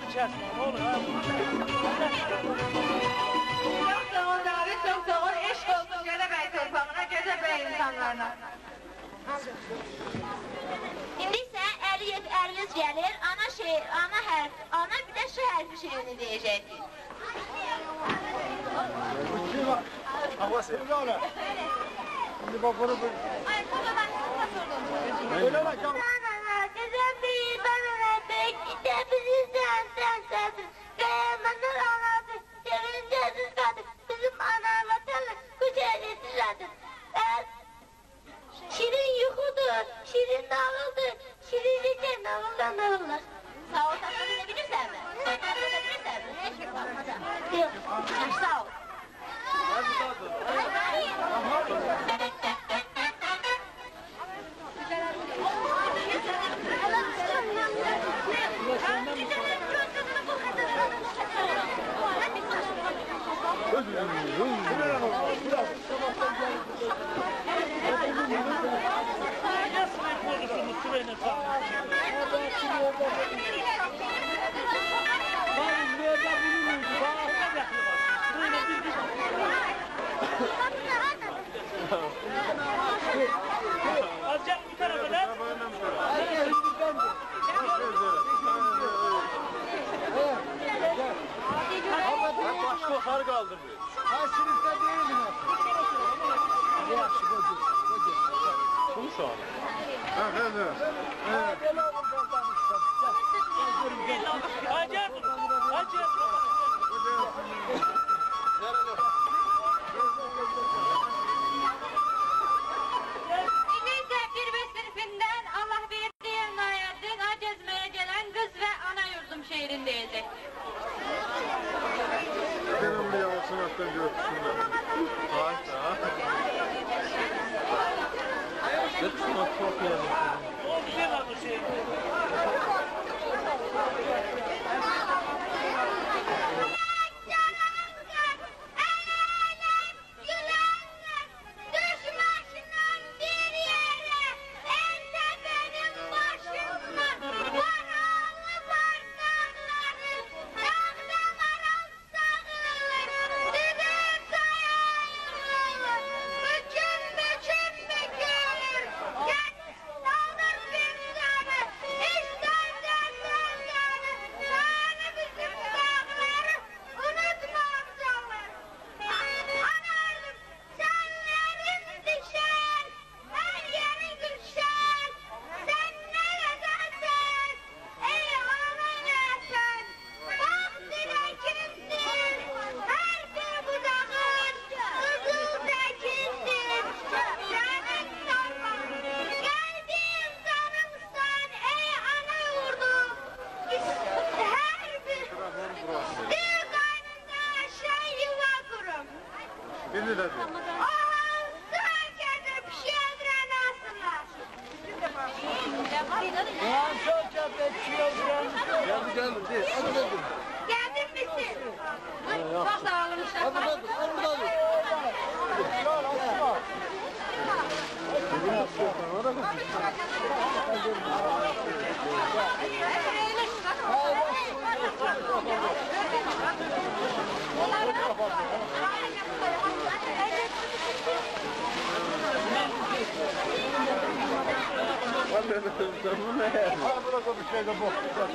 kesme, ne olur. Çok sağ ol abi, çok sağ ol. Eşk olsun Gədəbəy torpağına, Gədəbəy insanlarına. İndi isə Əliyet Ərliz gəlir, ana şeir, ana hərf, ana bir də şu hərfi şeirini deyəcəkdir. Havası. Şimdi bak bunu bir... Ay, baba bak, baba sordum. Öyle lan canım. Güzel bir bana pek gidebilirsen sen sensin. Dayanmanın anası, sevincesiz kadın. Bizim ana vatanı kucağıyla zaten. Ben şirin yuhudur, şirin nağıldır. Şirinlikle nağıldan nağıllar. Sağ ol, sen söyleyebilirsen mi? Sen söyleyebilirsen mi? Hiç bakmadan. Yok. Sağ ol. Azıcık bir tarafa da. Başka yukarı kaldırdı. Ha sınıfta değildim aslında. Ne yapsın o diyor. Kim şu an? Ha he he. Acayip. Acayip. İnizde bir ve sınıfından Allah verdiği nayaddin acezmeye gelen kız ve ana yurdum şehrindeydi. Benim bir yansın hatta görsünler. Hayda. Ne kısmak çok yani. O bir şey var bu şey. Düşmanın bir yere, en de benim başımdan. Paralı bardakları, dağdan aram sağılır. Düdük sayayılır, bükün bükün bükülür. Gel saldır bizleri, işlerden dönleri. Yani bizim dağları unutma amcalar. Anardım, senlerin düşer, her yeri düşer. Sen neredesin? Ey anan esen, bak dilekimdir. Her bir budağın kızıl tekindir. Senin sarman, geldiğim canımsan ey ana yurdum. Her bir, bir kaynında şey yuva kurum. Beni de diyor. Oğul sıra gezip şevren asırlar. Geldi geldi. Değil. Hadi hadi. Geldin misin? Çok sağ olun işte. Hadi hadi. Hadi hadi. Bu ne? Ha bırak bir şey de bok.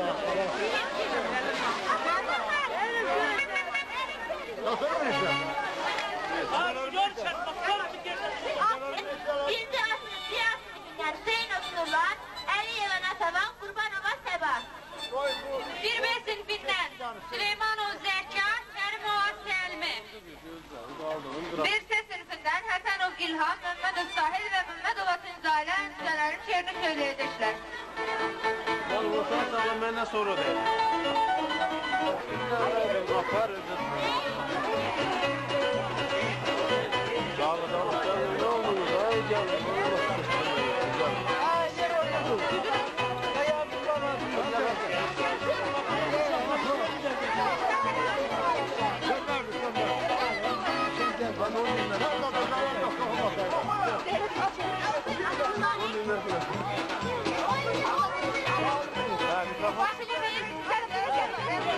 Nasıl mı işte? Abi gör çarpma. Gör çarpma. Birinci asrın siyah sınıfından Hüseyin Osurlar, Əliyev Anasavan, Qurbanova Səba. Bir ve sınıfından Süleymanov Zərkar, Kərimova Səlmi. Bir ses sınıfından Hasanov İlham, Mehmetov Sahil ve Mehmetova Tünzale öncülerin şiirini söyleyecekler. Lan ortadan sağlam benden sonra değil. Bakar ödür. Dağlı dağlı dağlı ne oldu? Ay canım. Ay canım. Ayağım bulamadım. Sen neredesin sen de? Sen gel bana on bin lira. On bin lira. Ha mikrofon. Başını bir, sen de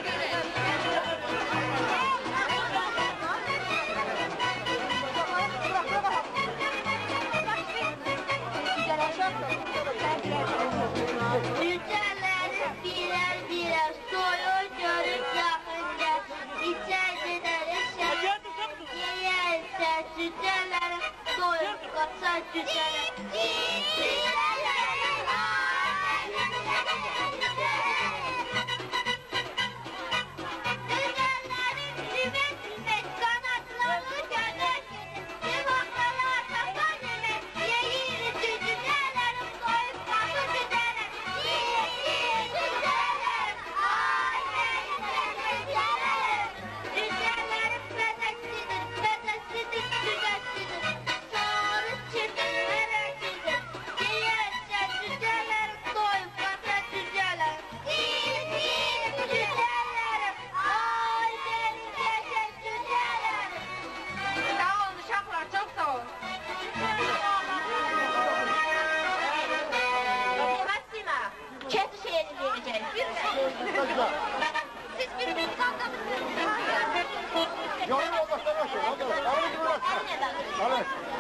cüceler. Cüceler, ay cüceler. Cücelerin cüvet cüvet kanatları göner. Civandalar taban emek, yeyir cücelerim soyup kapı cüceler. Cüceler, ay cüceler. Cücelerim bedeksidir, bedeksidir, cüzesidir. Sarı çirkin mereksidir. Giyerse cücelerim soyup kapı cüceler. Cücelerim, ay benim yaşa cücelerim. Sağ olun uşaqlar, çox sağ olun. Massima, kendi şehrini vereceğim. Siz birbirinizi anlamışsınız. Yok yok bak sana şu. Hadi hadi hadi bırak.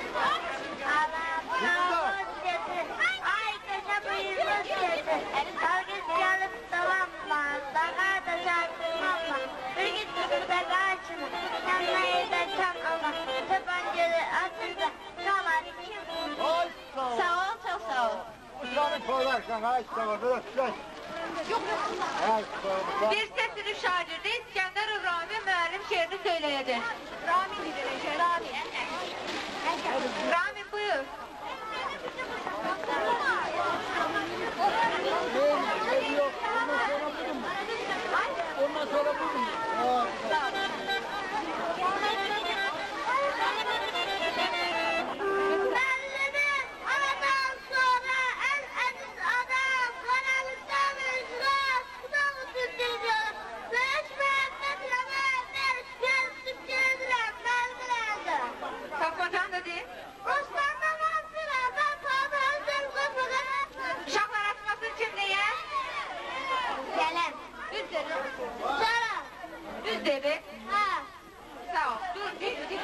Hadi. Ay köşe bıyığını sürdü. Dalgıç gelip dolanma. Dağa da çarptırmama. Bir git kızılda karşıma. Yanına evden tam ama. Tabancalı atınca kalan kim? Ay sağ ol. Sağ ol, çok sağ ol. Uçağını koyarsan ay sağ ol. Biraz ses. Yok yok. Ay sağ ol. Bir sesini şagirdi İskender Rami müəllim şerini söyleyecek. Rami diyecek. Rami. Rami buyur. Yok. Ondan sonra buldum. Ondan sonra buldum. Müellimin anadan sonra en aziz adam kanalında meclis kınağı sürdürüyor. Beş Mehmet'le Mehmet gelip geldiler mermilerdi. Tapmacan dedi. Osman'dan Asıra'dan Pazar'dan Kopuk'a Uşaqlar atmasın kim diye? gelen. Düz dedi. Sonra Düz dedi. ha Sağ ol. Dur. Düz dedi.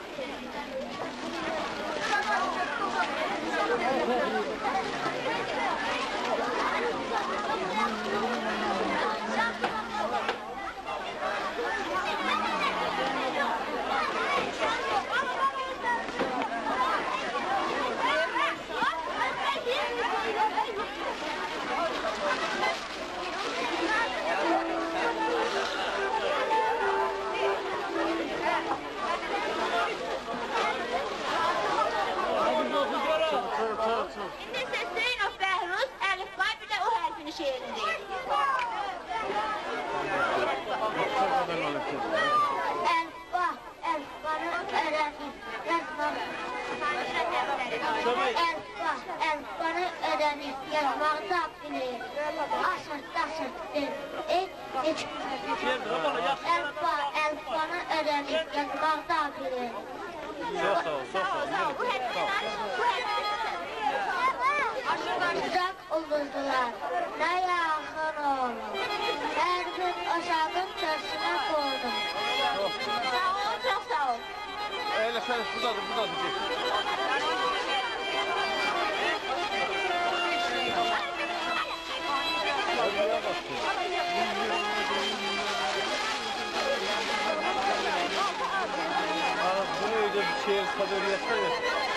Şimdi sesleyin o Behruz, Elif var, bir de o harfini şehrini değil. Elfa, elfanı öğrendim. Yazmak. Elfa, elfanı öğrendim. Yazmakta bilir. Asır, tasır, der. Et, et. Elfa, elfanı öğrendim. Yazmakta bilir. Sağ ol, sağ ol. Bu harfini bu harfini Uzak ulduzlar, ne yakın oğlum. Her gün aşağının taşına koydum. Sağ ol, çok sağ ol. Öyle sen şuradadır, buradadır. Bunu öyle bir şehir haberi yapsana.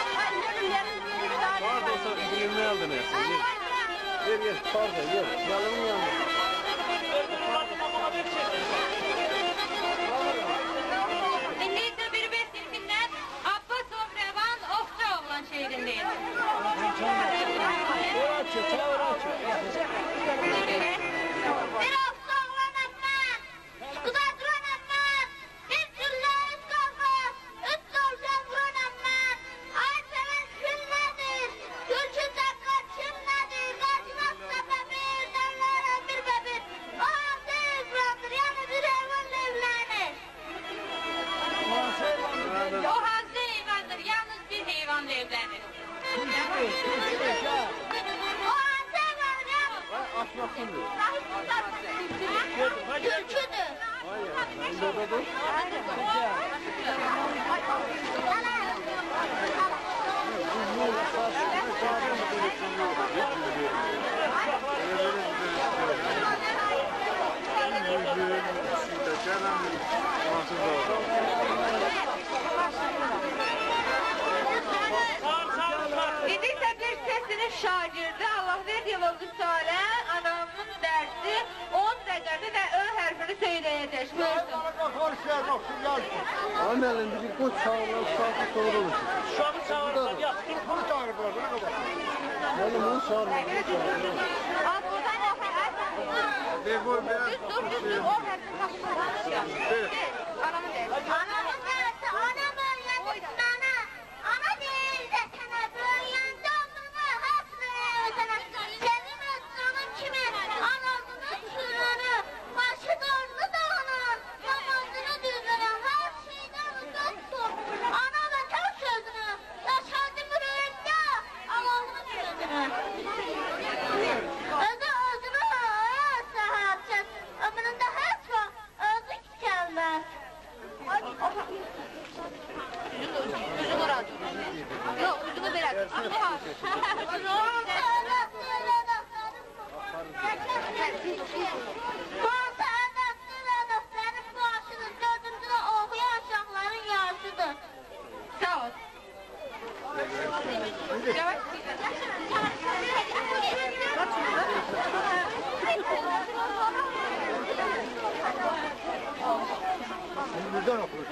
Pardon sen ne aldın ya? Gel gel pardon gel. Yalımın yanında. İndi ise bir besinkinden Abbasov Revan Ofçaoğlan şehrindeyiz. Oraçı, çavraçı. Bir hafta olan atmaz, kuda duran atmaz, bir türlü üst kalmaz, üst dolcan vuran atmaz. Ay seven kül nedir, gülçünde kaçın nedir, kaçmak sebebi, dallara bir bebir. O halde İbrahim'dir, yani bir hayvanla evlenir. O hazır heyvandır, yalnız bir heyvanla evlenir. O halde var ya, Açmasın diyor. gülçüdür. Hayır. Burada dur. Sağ ol, sağ ol. şimdi de Ö harfini söyleyecek. Buyursun. Hoş geldin, olsun gelsin. Annenin bir koç sağlar, sağlıklı soğuk olur. Şu an çağırdım ya. Bunu çağırdılar, ne kadar? Yani bunu çağırma. Al buradan yapar. Bir bu bir. Dur dur dur. O harfini kapatacağım. Anamı der. Anamın dersi, anam öğrendim ana. Ana değil de sana böyleyen canını hasrı sana. Senin özcanın kimi? Anasının sürünü, başı donlu dağının, namazını düzene, her şeyden uzak tut. Ana vatan sözünü, yaşadım yüreğimde, Allah'ın sözünü. Özü özünü öğrense harçız, ömründe hiç var, özü gelmez. Ucunu vur abi. Yok ucunu ver abi. Ucunu var. Ucunu Sağ ol. Yavaş. Buradan okursun.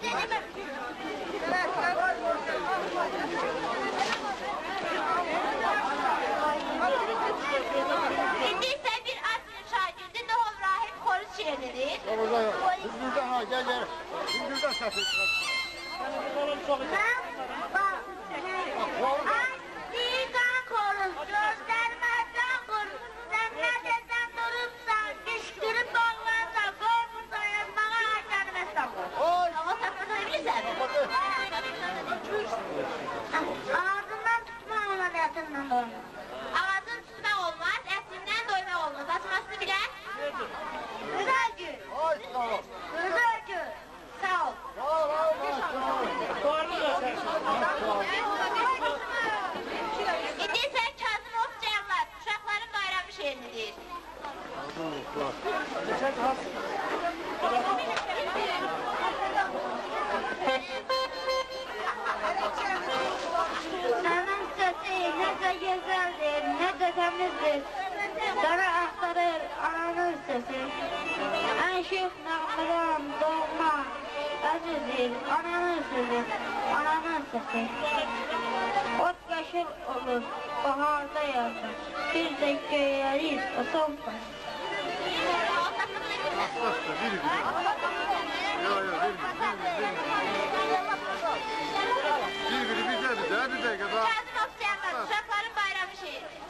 İndi ise bir asrın şagirdi Doğum Rahip Horus şehridir. Burada yok. Hüngürden ha, gel gel. Hüngürden sesi çıkar. Dizden korun, gözlermezden korun. Sen neredesin durupsan, kışkırıp bağlarsan, korkundan yazmağa harcanmazsan korun. Ama saklasını bilirsen. Ağzından tutma olmaz, etinden doyma. Ağzın tutma olmaz, etinden doyma olmaz. Açmasını bilen? Güzel gün. Ay sağ ol. Güzel gün. Sağ ol. Sağ ol, sağ ol. İndi ise Kazım Ofçayaklar, uşaqların bayramı şehridir. Senin sesi ne de güzeldir, ne de temizdir. Sana aktarır ananın sesi. En şık nağmadan doğma, acıdır ananın sesi, ananın sesi. Ot yeşil olur, baharda yazır. Bir de göğerir o sonbahar. Asla biri biri. Yok yok biri biri. Biri biri bir dedi. Hadi de kadar. Kazım Ofçayaklar, uşaqların bayramı şehridir.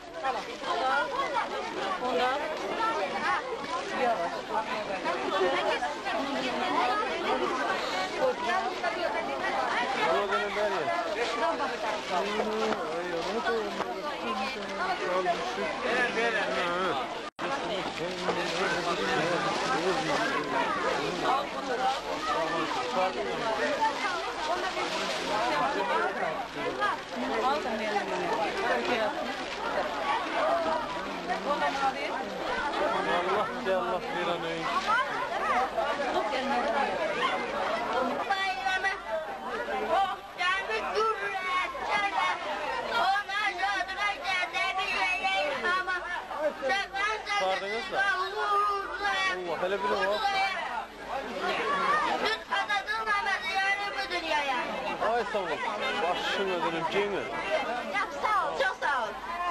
Ama benim ben ya. Ay onu koyun. Allah bize Allah bir an önce. Bayramı, oh gelmiş gürlet, çeler. Onlar yadına geldi bir yere ama. Sardınız da. Allah hele bir o. Süt anadın ameli yani bu dünyaya. Ay sağ ol. Başım ödünüm cengel. Ya, sağ ol, çok sağ ol.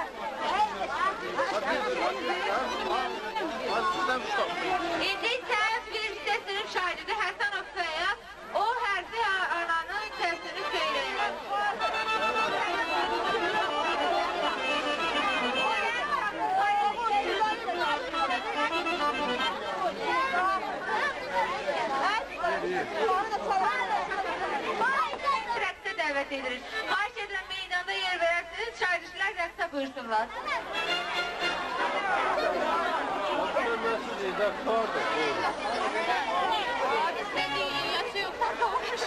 Hadi sizden tutalım. İndi ise bir sesinin şahidi Hasan Ofçayak. O harfi ananın sesini söyleyin. Rəqsə dəvət edirik. Xahiş edirəm meydanda yer verərsiniz, şahidçilər rəqsə buyursunlar. Aslında nasıl değil de kardı. Abi sen dünyası yok, kavuşmuş.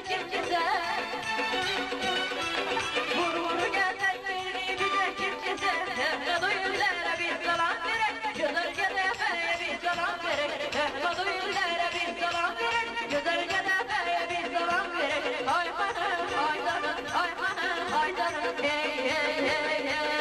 kimse Vur vur gezer beni bize kimse Kadıylara bir salam verek Güzel Gedefe'ye bir salam verek Kadıylara bir salam verek Güzel Gedefe'ye bir salam verek Ay hanım ay canım ay hanım ay canım hey hey hey hey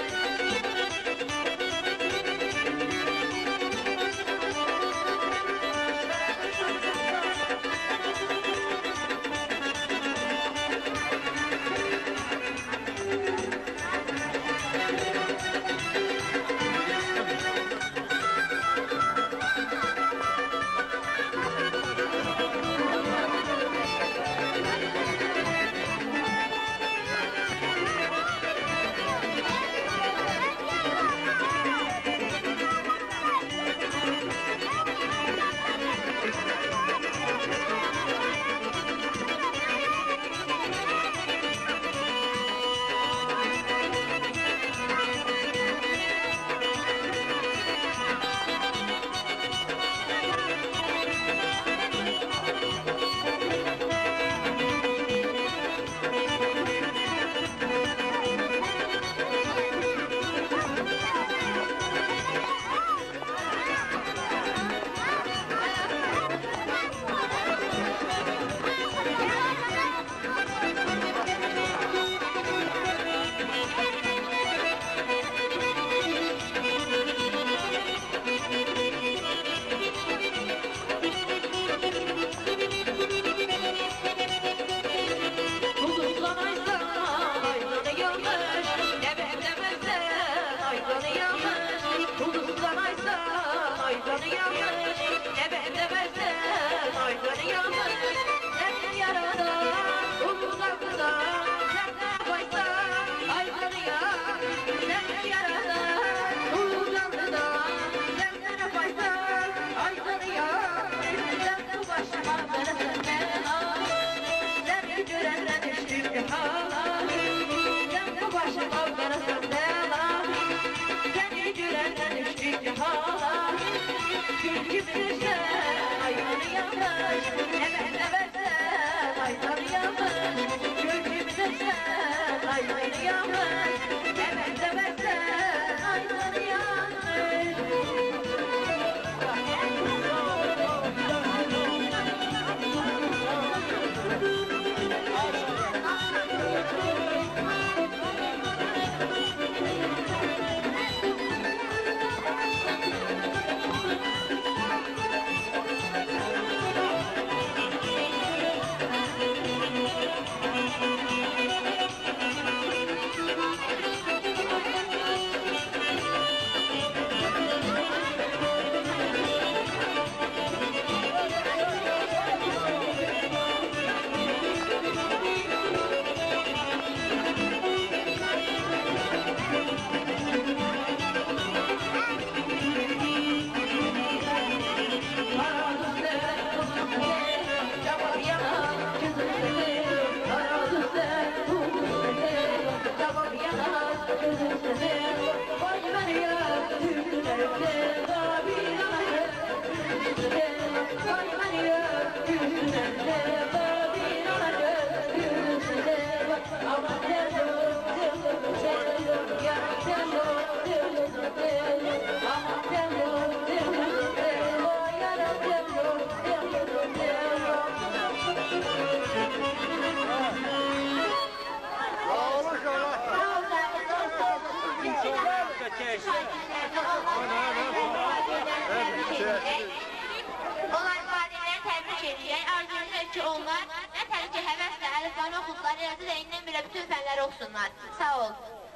Onlar valideleri təbrik edirək. Arzu edirək ki, onlar nə təbii ki, həvəslə əlifbanı oxudular, eləcə də indən belə bütün fənləri oxusunlar. Sağ ol.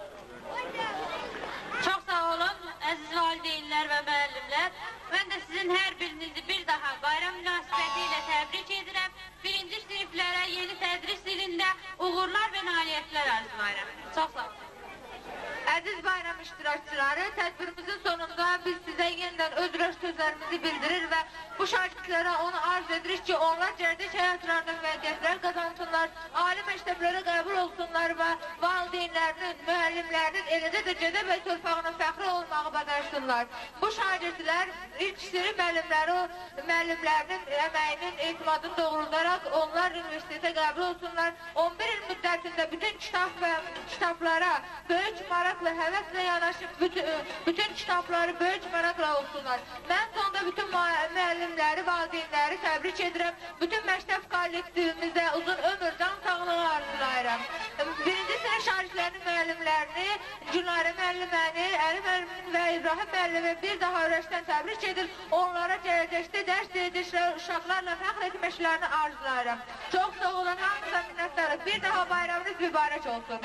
Çox sağ olun, əziz valideynlər və müəllimlər. Mən də sizin hər birinizi bir daha bayram münasibəti ilə təbrik edirəm. Birinci siniflərə yeni tədris ilində uğurlar və nailiyyətlər arzulayıram. Çox sağ olun. Əziz bayram iştirakçıları, tədbirimizin sonunda biz sizə yeniden öz röş sözlərimizi bildirir və bu şagirdlərə onu arz edirik ki, onlar cərdə həyatlardan vəziyyətlər qazansınlar, ali məktəblərə qəbul olsunlar və valideyn valideynlərinin, müəllimlərinin eləcə də Gədəbəy və torpağına fəxri olmağı bacarsınlar. Bu şagirdlər ilk sürü müəllimləri, müəllimlərinin əməyinin, etimadını doğruldaraq onlar universitetə qəbul olsunlar. on bir il müddətində bütün kitab və kitablara böyük maraqla, həvəslə yanaşıb, bütün, bütün kitabları böyük maraqla oxusunlar. Mən sonda bütün müəllimləri, valideynləri təbrik edirəm. Bütün məktəb kollektivimizdə uzun ömür, can sağlığı arzulayıram. Birinci sınıf şagirdlərinin müəllimlərini, Günarə müəlliməni, Əli müəllimin və İbrahim müəllimi bir daha öyrəşdən təbrik edir. Onlara gələcəkdə dərs edəcəklər, uşaqlarla fəxr etməklərini arzulayıram. Çox sağ olun, hamıza minnətdarıq. Bir daha bayramınız mübarək olsun.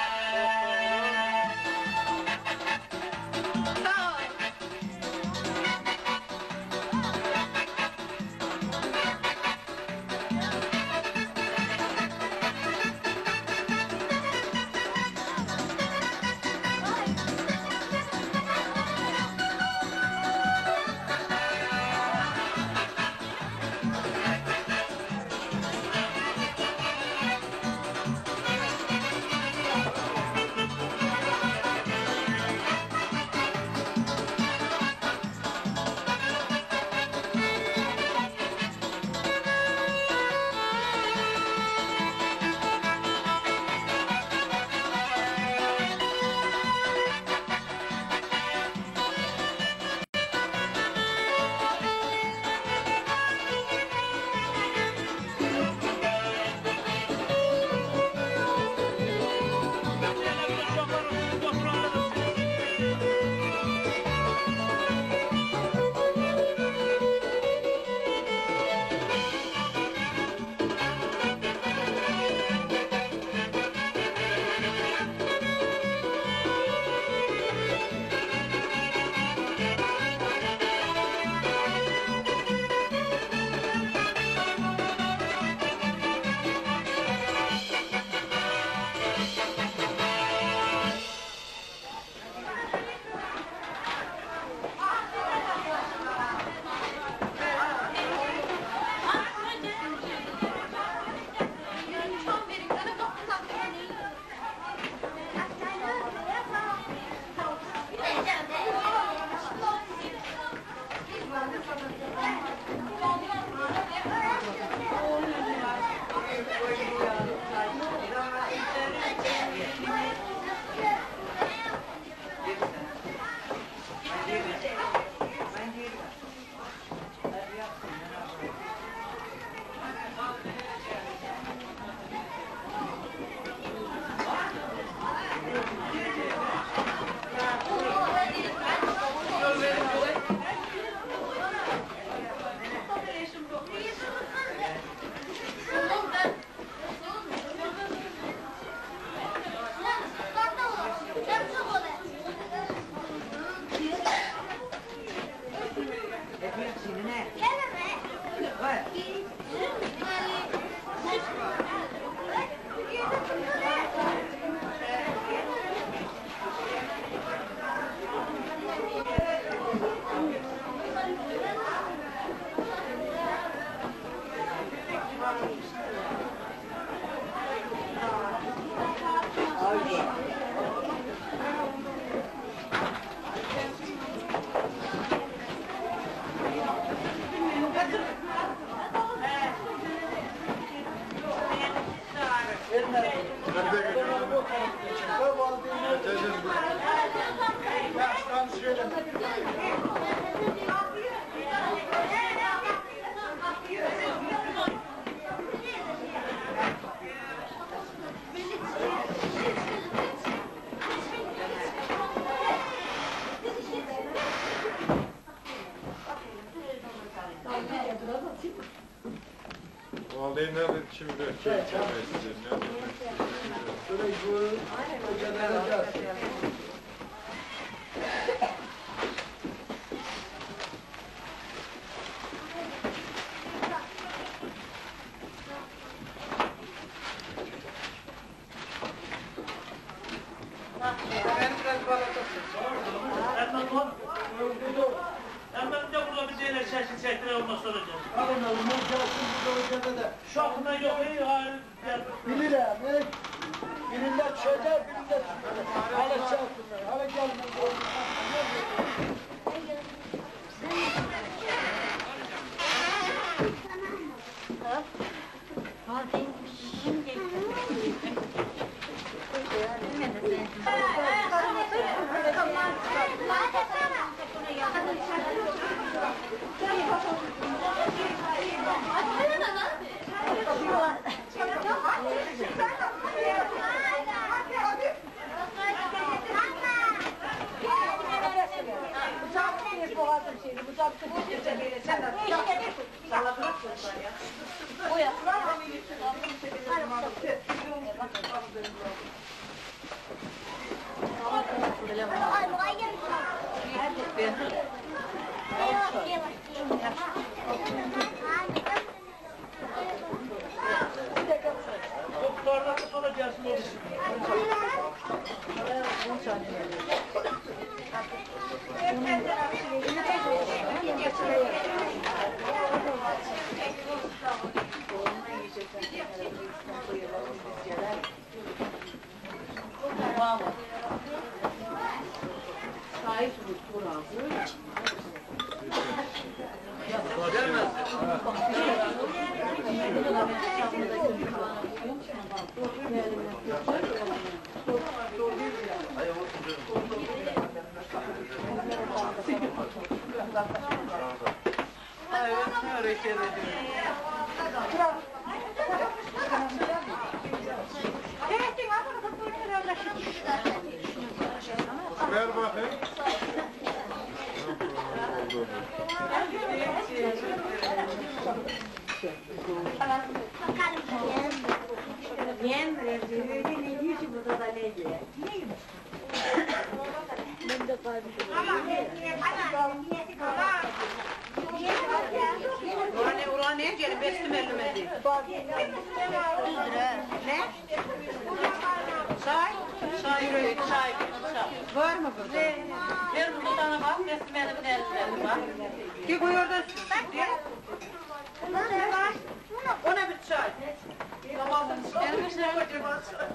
Sağ olun. Valideynler şimdi şey çevirmesi Bilirəm, birinlə Birine düşecek, birine düşecek. Hala çarpsınlar, hala gelmeyin. Sonra gelsin olursun. Ver bakayım. Ulan ulan ne gelin bestim elime. Ne? Çay? Çay çay. Çay. Var mı burada? Ver bu tane bak, bestim elimin elinde bak. Ki bu orada o ne bir çay? Elime çay kocaman çay.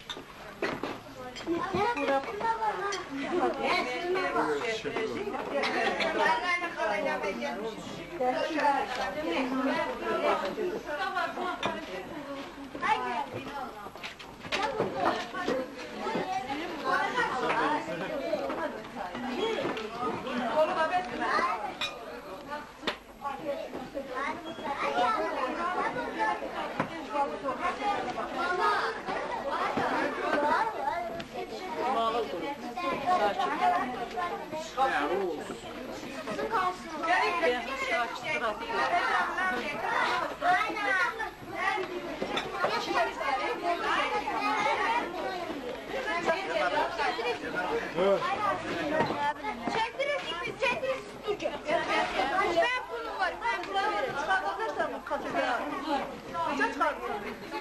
Çektirirsin biz, çektirirsin Türkçe. Ben bunu var, ben bunu veririm. Çıkartırsan mı katılıyor? Kaça çıkartırsan?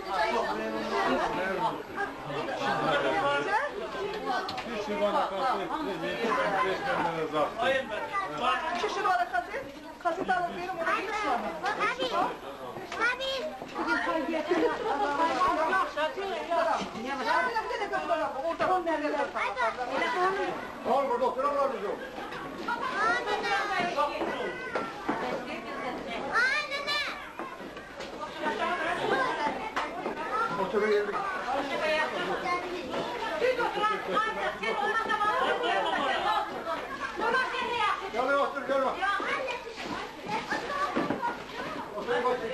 Bir şey bana kalsın. Hayır ben. Kişi bana kaset, kaset alıp verim ona bir çıkartırsan. Abi, abi. Al burada oturamlar biz yok. Oturun yerlik. Gel otur gel bak. Otur bak.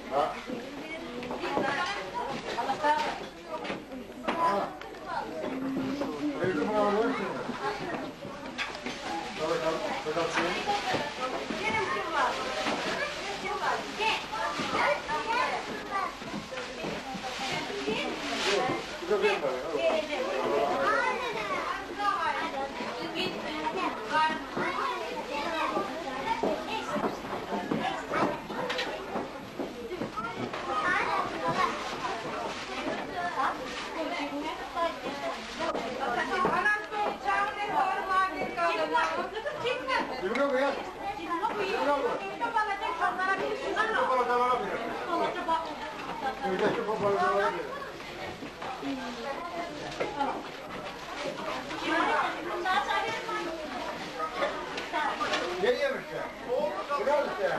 Ne yemişler? Biraz işte.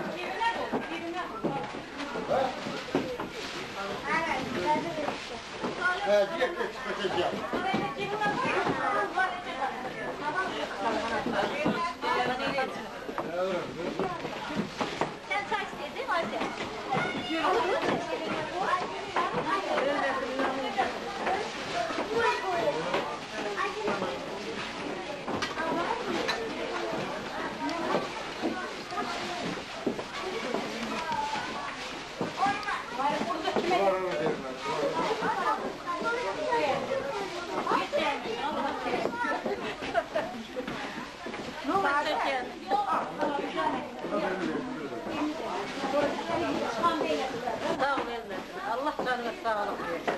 Evet, yek yek çıkacağım. Sen çay istedin hadi. Sağ ol Elmet. Allah canına sağlık versin.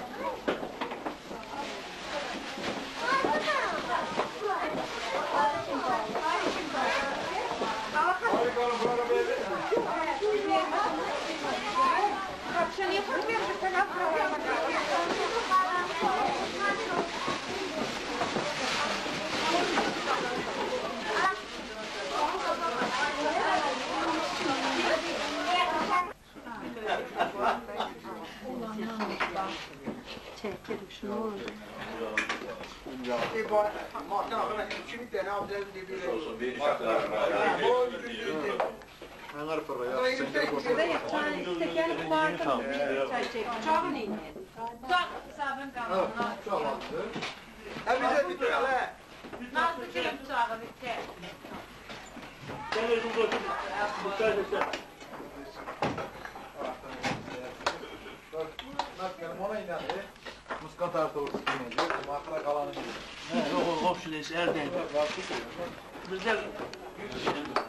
E bu mahtan akına iki tane abdel diye Olsun bir şartlar. Hemen fırla ya. Ha bize bir tane. Nazlı kilim bıçağı bitti. Gel özüm götür. Dikkat et sen. Nakkenim ona inandı. Muskat artı olsun inecek. Makra kalanı değil. He, yok yok, komşu neyse, erdeyim. Bizler